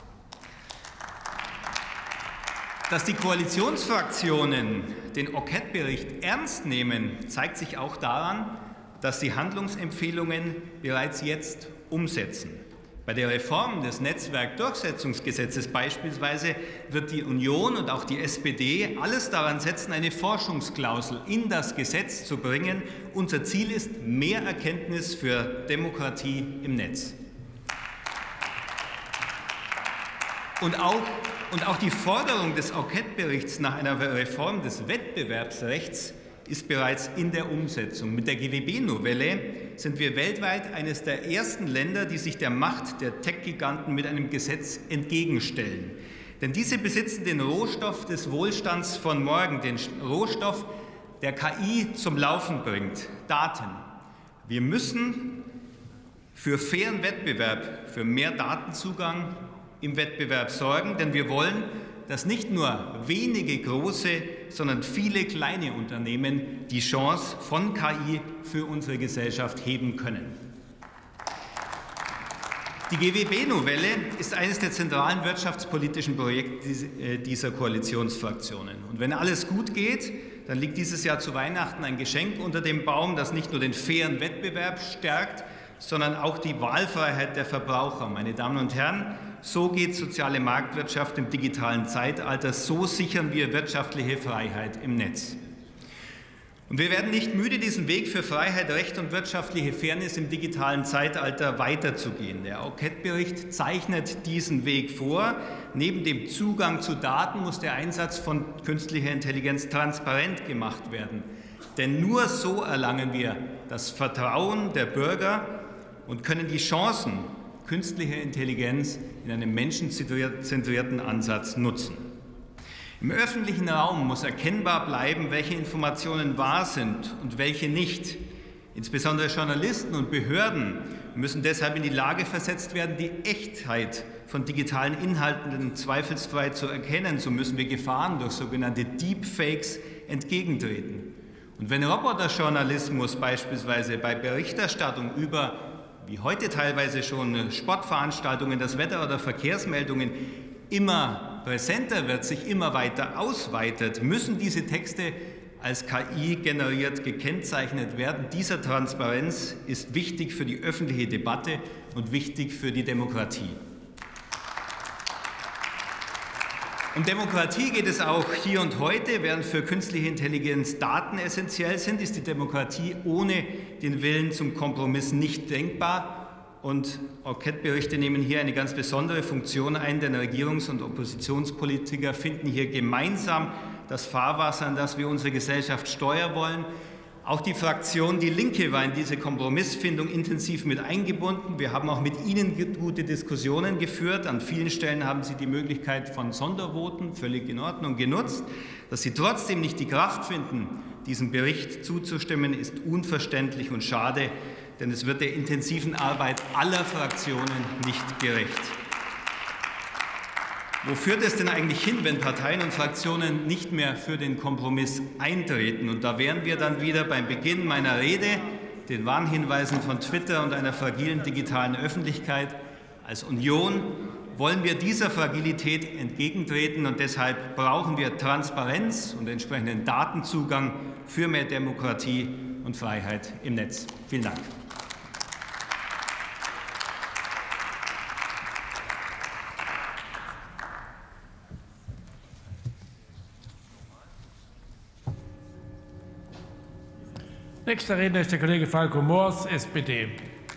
Dass die Koalitionsfraktionen den Enquete-Bericht ernst nehmen, zeigt sich auch daran, dass sie Handlungsempfehlungen bereits jetzt umsetzen. Bei der Reform des Netzwerkdurchsetzungsgesetzes beispielsweise wird die Union und auch die S P D alles daran setzen, eine Forschungsklausel in das Gesetz zu bringen. Unser Ziel ist mehr Erkenntnis für Demokratie im Netz. Und auch, und auch die Forderung des Enquete-Berichts nach einer Reform des Wettbewerbsrechts ist bereits in der Umsetzung. Mit der G W B-Novelle sind wir weltweit eines der ersten Länder, die sich der Macht der Tech-Giganten mit einem Gesetz entgegenstellen. Denn diese besitzen den Rohstoff des Wohlstands von morgen, den Rohstoff, der K I zum Laufen bringt, Daten. Wir müssen für fairen Wettbewerb, für mehr Datenzugang im Wettbewerb sorgen, denn wir wollen, dass nicht nur wenige große, sondern viele kleine Unternehmen die Chance von K I für unsere Gesellschaft heben können. Die G W B-Novelle ist eines der zentralen wirtschaftspolitischen Projekte dieser Koalitionsfraktionen. Und wenn alles gut geht, dann liegt dieses Jahr zu Weihnachten ein Geschenk unter dem Baum, das nicht nur den fairen Wettbewerb stärkt, sondern auch die Wahlfreiheit der Verbraucher. Meine Damen und Herren, so geht soziale Marktwirtschaft im digitalen Zeitalter, so sichern wir wirtschaftliche Freiheit im Netz. Und wir werden nicht müde, diesen Weg für Freiheit, Recht und wirtschaftliche Fairness im digitalen Zeitalter weiterzugehen. Der Enquete-Bericht zeichnet diesen Weg vor. Neben dem Zugang zu Daten muss der Einsatz von künstlicher Intelligenz transparent gemacht werden. Denn nur so erlangen wir das Vertrauen der Bürger und können die Chancen künstlicher Intelligenz in einem menschenzentrierten Ansatz nutzen. Im öffentlichen Raum muss erkennbar bleiben, welche Informationen wahr sind und welche nicht. Insbesondere Journalisten und Behörden müssen deshalb in die Lage versetzt werden, die Echtheit von digitalen Inhalten zweifelsfrei zu erkennen. So müssen wir Gefahren durch sogenannte Deepfakes entgegentreten. Und wenn Roboterjournalismus beispielsweise bei Berichterstattung über, wie heute teilweise schon, Sportveranstaltungen, das Wetter oder Verkehrsmeldungen immer präsenter wird, sich immer weiter ausweitet, müssen diese Texte als K I generiert gekennzeichnet werden. Dieser Transparenz ist wichtig für die öffentliche Debatte und wichtig für die Demokratie. Um Demokratie geht es auch hier und heute. Während für künstliche Intelligenz Daten essentiell sind, ist die Demokratie ohne den Willen zum Kompromiss nicht denkbar. Und Enquete-Berichte nehmen hier eine ganz besondere Funktion ein, denn Regierungs- und Oppositionspolitiker finden hier gemeinsam das Fahrwasser, an das wir unsere Gesellschaft steuern wollen. Auch die Fraktion Die Linke war in diese Kompromissfindung intensiv mit eingebunden. Wir haben auch mit Ihnen gute Diskussionen geführt. An vielen Stellen haben Sie die Möglichkeit von Sondervoten, völlig in Ordnung, genutzt. Dass Sie trotzdem nicht die Kraft finden, diesem Bericht zuzustimmen, ist unverständlich und schade, denn es wird der intensiven Arbeit aller Fraktionen nicht gerecht. Wo führt es denn eigentlich hin, wenn Parteien und Fraktionen nicht mehr für den Kompromiss eintreten? Und da wären wir dann wieder beim Beginn meiner Rede, den Warnhinweisen von Twitter und einer fragilen digitalen Öffentlichkeit. Als Union wollen wir dieser Fragilität entgegentreten und deshalb brauchen wir Transparenz und entsprechenden Datenzugang für mehr Demokratie und Freiheit im Netz. Vielen Dank. Nächster Redner ist der Kollege Falco Moors, S P D.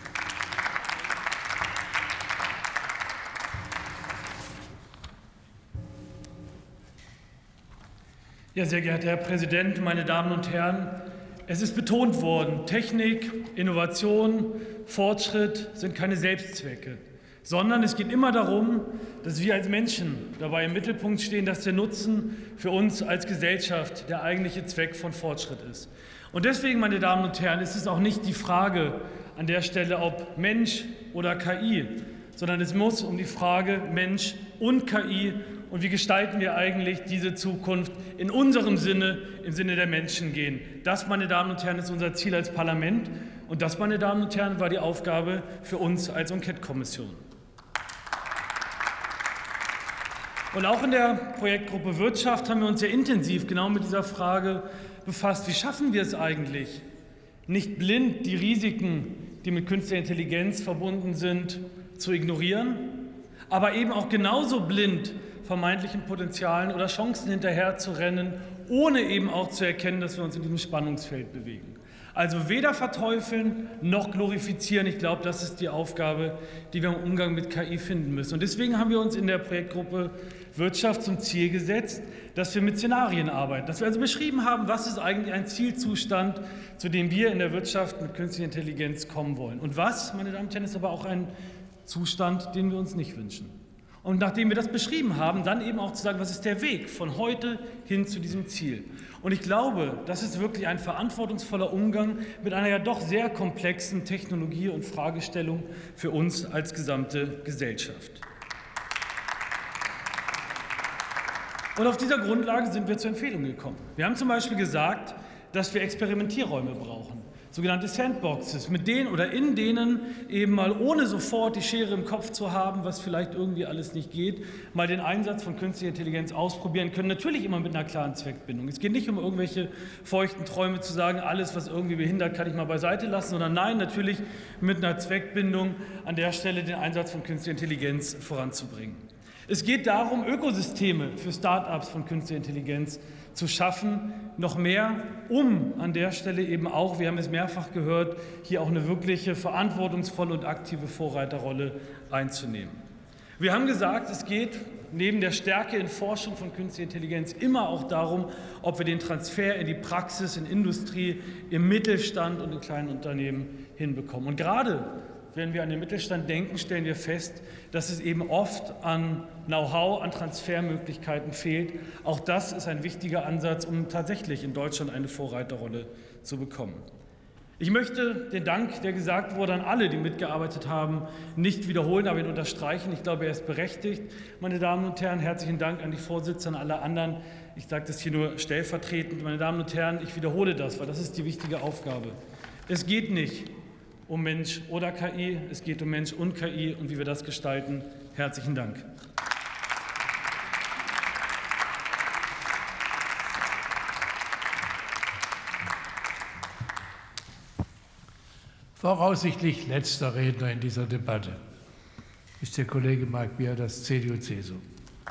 Ja, sehr geehrter Herr Präsident, meine Damen und Herren! Es ist betont worden, Technik, Innovation, Fortschritt sind keine Selbstzwecke, sondern es geht immer darum, dass wir als Menschen dabei im Mittelpunkt stehen, dass der Nutzen für uns als Gesellschaft der eigentliche Zweck von Fortschritt ist. Und deswegen, meine Damen und Herren, ist es auch nicht die Frage an der Stelle, ob Mensch oder K I, sondern es muss um die Frage Mensch und K I und wie gestalten wir eigentlich diese Zukunft in unserem Sinne, im Sinne der Menschen gehen. Das, meine Damen und Herren, ist unser Ziel als Parlament. Und das, meine Damen und Herren, war die Aufgabe für uns als Enquete-Kommission. Und auch in der Projektgruppe Wirtschaft haben wir uns sehr intensiv genau mit dieser Frage befasst. Wie schaffen wir es eigentlich, nicht blind die Risiken, die mit künstlicher Intelligenz verbunden sind, zu ignorieren, aber eben auch genauso blind vermeintlichen Potenzialen oder Chancen hinterher zu rennen, ohne eben auch zu erkennen, dass wir uns in diesem Spannungsfeld bewegen. Also weder verteufeln noch glorifizieren. Ich glaube, das ist die Aufgabe, die wir im Umgang mit K I finden müssen. Und deswegen haben wir uns in der Projektgruppe Wirtschaft zum Ziel gesetzt, dass wir mit Szenarien arbeiten, dass wir also beschrieben haben, was ist eigentlich ein Zielzustand, zu dem wir in der Wirtschaft mit künstlicher Intelligenz kommen wollen. Und was, meine Damen und Herren, ist aber auch ein Zustand, den wir uns nicht wünschen. Und nachdem wir das beschrieben haben, dann eben auch zu sagen, was ist der Weg von heute hin zu diesem Ziel. Und ich glaube, das ist wirklich ein verantwortungsvoller Umgang mit einer ja doch sehr komplexen Technologie und Fragestellung für uns als gesamte Gesellschaft. Und auf dieser Grundlage sind wir zur Empfehlung gekommen. Wir haben zum Beispiel gesagt, dass wir Experimentierräume brauchen. Sogenannte Sandboxes, mit denen oder in denen eben mal ohne sofort die Schere im Kopf zu haben, was vielleicht irgendwie alles nicht geht, mal den Einsatz von künstlicher Intelligenz ausprobieren können. Natürlich immer mit einer klaren Zweckbindung. Es geht nicht um irgendwelche feuchten Träume zu sagen, alles, was irgendwie behindert, kann ich mal beiseite lassen, sondern nein, natürlich mit einer Zweckbindung an der Stelle den Einsatz von künstlicher Intelligenz voranzubringen. Es geht darum, Ökosysteme für Start-ups von künstlicher Intelligenz zu schaffen, noch mehr, um an der Stelle eben auch, wir haben es mehrfach gehört, hier auch eine wirkliche verantwortungsvolle und aktive Vorreiterrolle einzunehmen. Wir haben gesagt, es geht neben der Stärke in Forschung von künstlicher Intelligenz immer auch darum, ob wir den Transfer in die Praxis, in Industrie, im Mittelstand und in kleinen Unternehmen hinbekommen. Und gerade wenn wir an den Mittelstand denken, stellen wir fest, dass es eben oft an Know-how, an Transfermöglichkeiten fehlt. Auch das ist ein wichtiger Ansatz, um tatsächlich in Deutschland eine Vorreiterrolle zu bekommen. Ich möchte den Dank, der gesagt wurde, an alle, die mitgearbeitet haben, nicht wiederholen, aber ihn unterstreichen. Ich glaube, er ist berechtigt. Meine Damen und Herren, herzlichen Dank an die Vorsitzenden, an alle anderen. Ich sage das hier nur stellvertretend. Meine Damen und Herren, ich wiederhole das, weil das ist die wichtige Aufgabe. Es geht nicht um Mensch oder K I, es geht um Mensch und K I und wie wir das gestalten. Herzlichen Dank. Voraussichtlich letzter Redner in dieser Debatte ist der Kollege Marc Biadas, C D U C S U.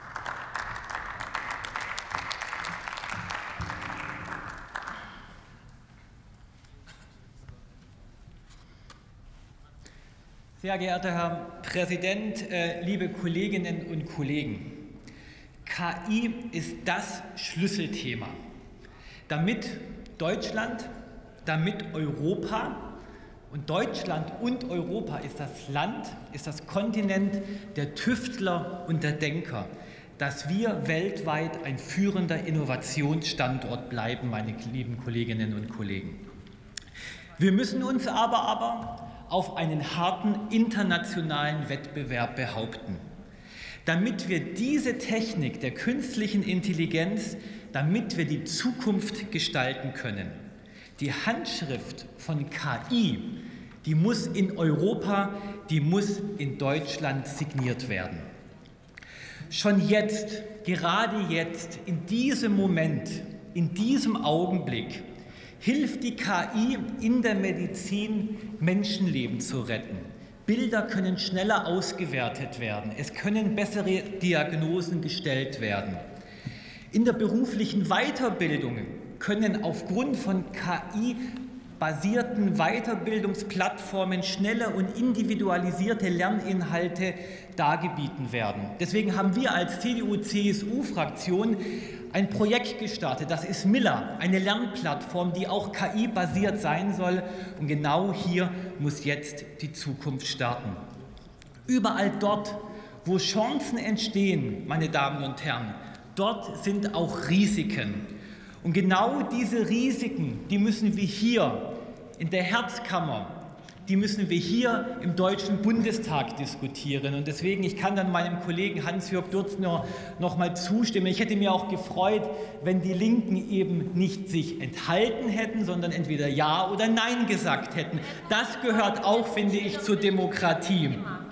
Sehr geehrter Herr Präsident, äh, liebe Kolleginnen und Kollegen! K I ist das Schlüsselthema, damit Deutschland, damit Europa, und Deutschland und Europa ist das Land, ist das Kontinent der Tüftler und der Denker, dass wir weltweit ein führender Innovationsstandort bleiben, meine lieben Kolleginnen und Kollegen. Wir müssen uns aber, aber auf einen harten internationalen Wettbewerb behaupten. Damit wir diese Technik der künstlichen Intelligenz, damit wir die Zukunft gestalten können. Die Handschrift von K I, die muss in Europa, die muss in Deutschland signiert werden. Schon jetzt, gerade jetzt, in diesem Moment, in diesem Augenblick, hilft die K I in der Medizin, Menschenleben zu retten. Bilder können schneller ausgewertet werden. Es können bessere Diagnosen gestellt werden. In der beruflichen Weiterbildung können aufgrund von K I basierten Weiterbildungsplattformen schnelle und individualisierte Lerninhalte dargebieten werden. Deswegen haben wir als C D U C S U-Fraktion ein Projekt gestartet, das ist Miller, eine Lernplattform, die auch K I-basiert sein soll. Und genau hier muss jetzt die Zukunft starten. Überall dort, wo Chancen entstehen, meine Damen und Herren, dort sind auch Risiken. Und genau diese Risiken, die müssen wir hier in der Herzkammer, die müssen wir hier im Deutschen Bundestag diskutieren. Und deswegen, ich kann dann meinem Kollegen Hans-Jörg Dürzner noch mal zustimmen. Ich hätte mir auch gefreut, wenn die Linken eben nicht sich enthalten hätten, sondern entweder Ja oder Nein gesagt hätten. Das gehört auch, finde ich, zur Demokratie.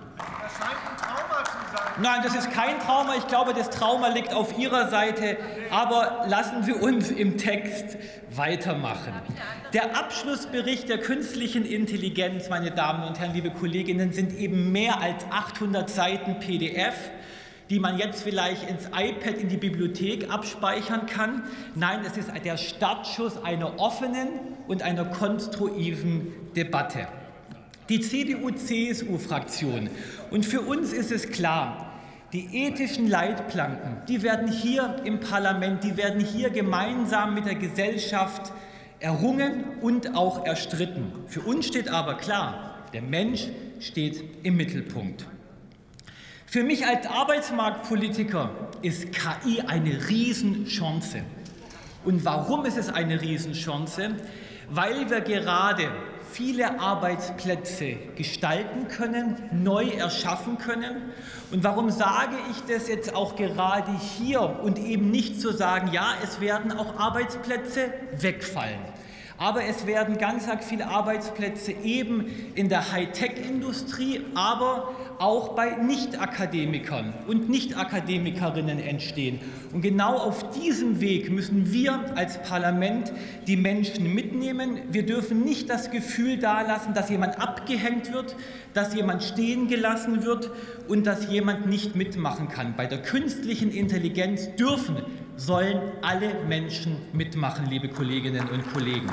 Nein, das ist kein Trauma. Ich glaube, das Trauma liegt auf Ihrer Seite. Aber lassen Sie uns im Text weitermachen. Der Abschlussbericht der künstlichen Intelligenz, meine Damen und Herren, liebe Kolleginnen, sind eben mehr als achthundert Seiten P D F, die man jetzt vielleicht ins iPad in die Bibliothek abspeichern kann. Nein, es ist der Startschuss einer offenen und einer konstruktiven Debatte. Die C D U C S U-Fraktion, und für uns ist es klar, die ethischen Leitplanken, die werden hier im Parlament, die werden hier gemeinsam mit der Gesellschaft errungen und auch erstritten. Für uns steht aber klar, der Mensch steht im Mittelpunkt. Für mich als Arbeitsmarktpolitiker ist K I eine Riesenchance. Und warum ist es eine Riesenchance? Weil wir gerade viele Arbeitsplätze gestalten können, neu erschaffen können. Und warum sage ich das jetzt auch gerade hier und eben nicht zu sagen, ja, es werden auch Arbeitsplätze wegfallen. Aber es werden ganz viele Arbeitsplätze eben in der Hightech-Industrie, aber auch bei Nicht-Akademikern und Nicht-Akademikerinnen entstehen. Und genau auf diesem Weg müssen wir als Parlament die Menschen mitnehmen. Wir dürfen nicht das Gefühl dalassen, dass jemand abgehängt wird, dass jemand stehen gelassen wird und dass jemand nicht mitmachen kann. Bei der künstlichen Intelligenz dürfen sollen alle Menschen mitmachen, liebe Kolleginnen und Kollegen.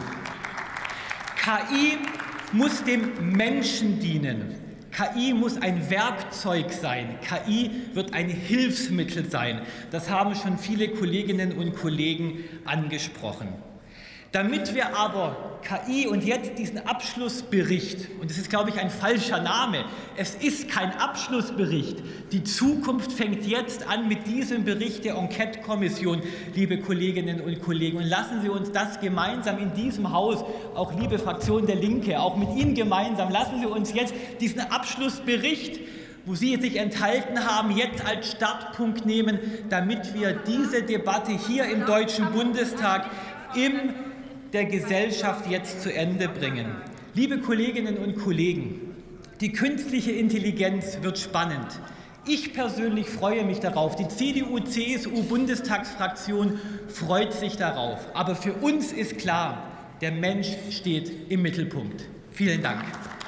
K I muss dem Menschen dienen. K I muss ein Werkzeug sein. K I wird ein Hilfsmittel sein. Das haben schon viele Kolleginnen und Kollegen angesprochen. Damit wir aber K I und jetzt diesen Abschlussbericht, und das ist, glaube ich, ein falscher Name, es ist kein Abschlussbericht. Die Zukunft fängt jetzt an mit diesem Bericht der Enquete-Kommission, liebe Kolleginnen und Kollegen. Und lassen Sie uns das gemeinsam in diesem Haus, auch liebe Fraktion der Linke, auch mit Ihnen gemeinsam, lassen Sie uns jetzt diesen Abschlussbericht, wo Sie sich enthalten haben, jetzt als Startpunkt nehmen, damit wir diese Debatte hier im Deutschen Bundestag im der Gesellschaft jetzt zu Ende bringen. Liebe Kolleginnen und Kollegen, die künstliche Intelligenz wird spannend. Ich persönlich freue mich darauf. Die C D U C S U-Bundestagsfraktion freut sich darauf. Aber für uns ist klar, der Mensch steht im Mittelpunkt. Vielen Dank.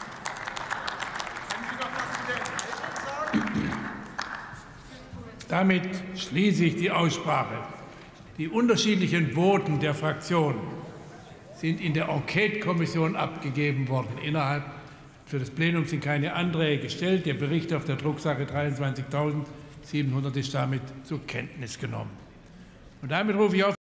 Damit schließe ich die Aussprache. Die unterschiedlichen Voten der Fraktionen sind in der Enquete-Kommission abgegeben worden. Innerhalb für das Plenum sind keine Anträge gestellt. Der Bericht auf der Drucksache dreiundzwanzigtausendsiebenhundert ist damit zur Kenntnis genommen. Und damit rufe ich auf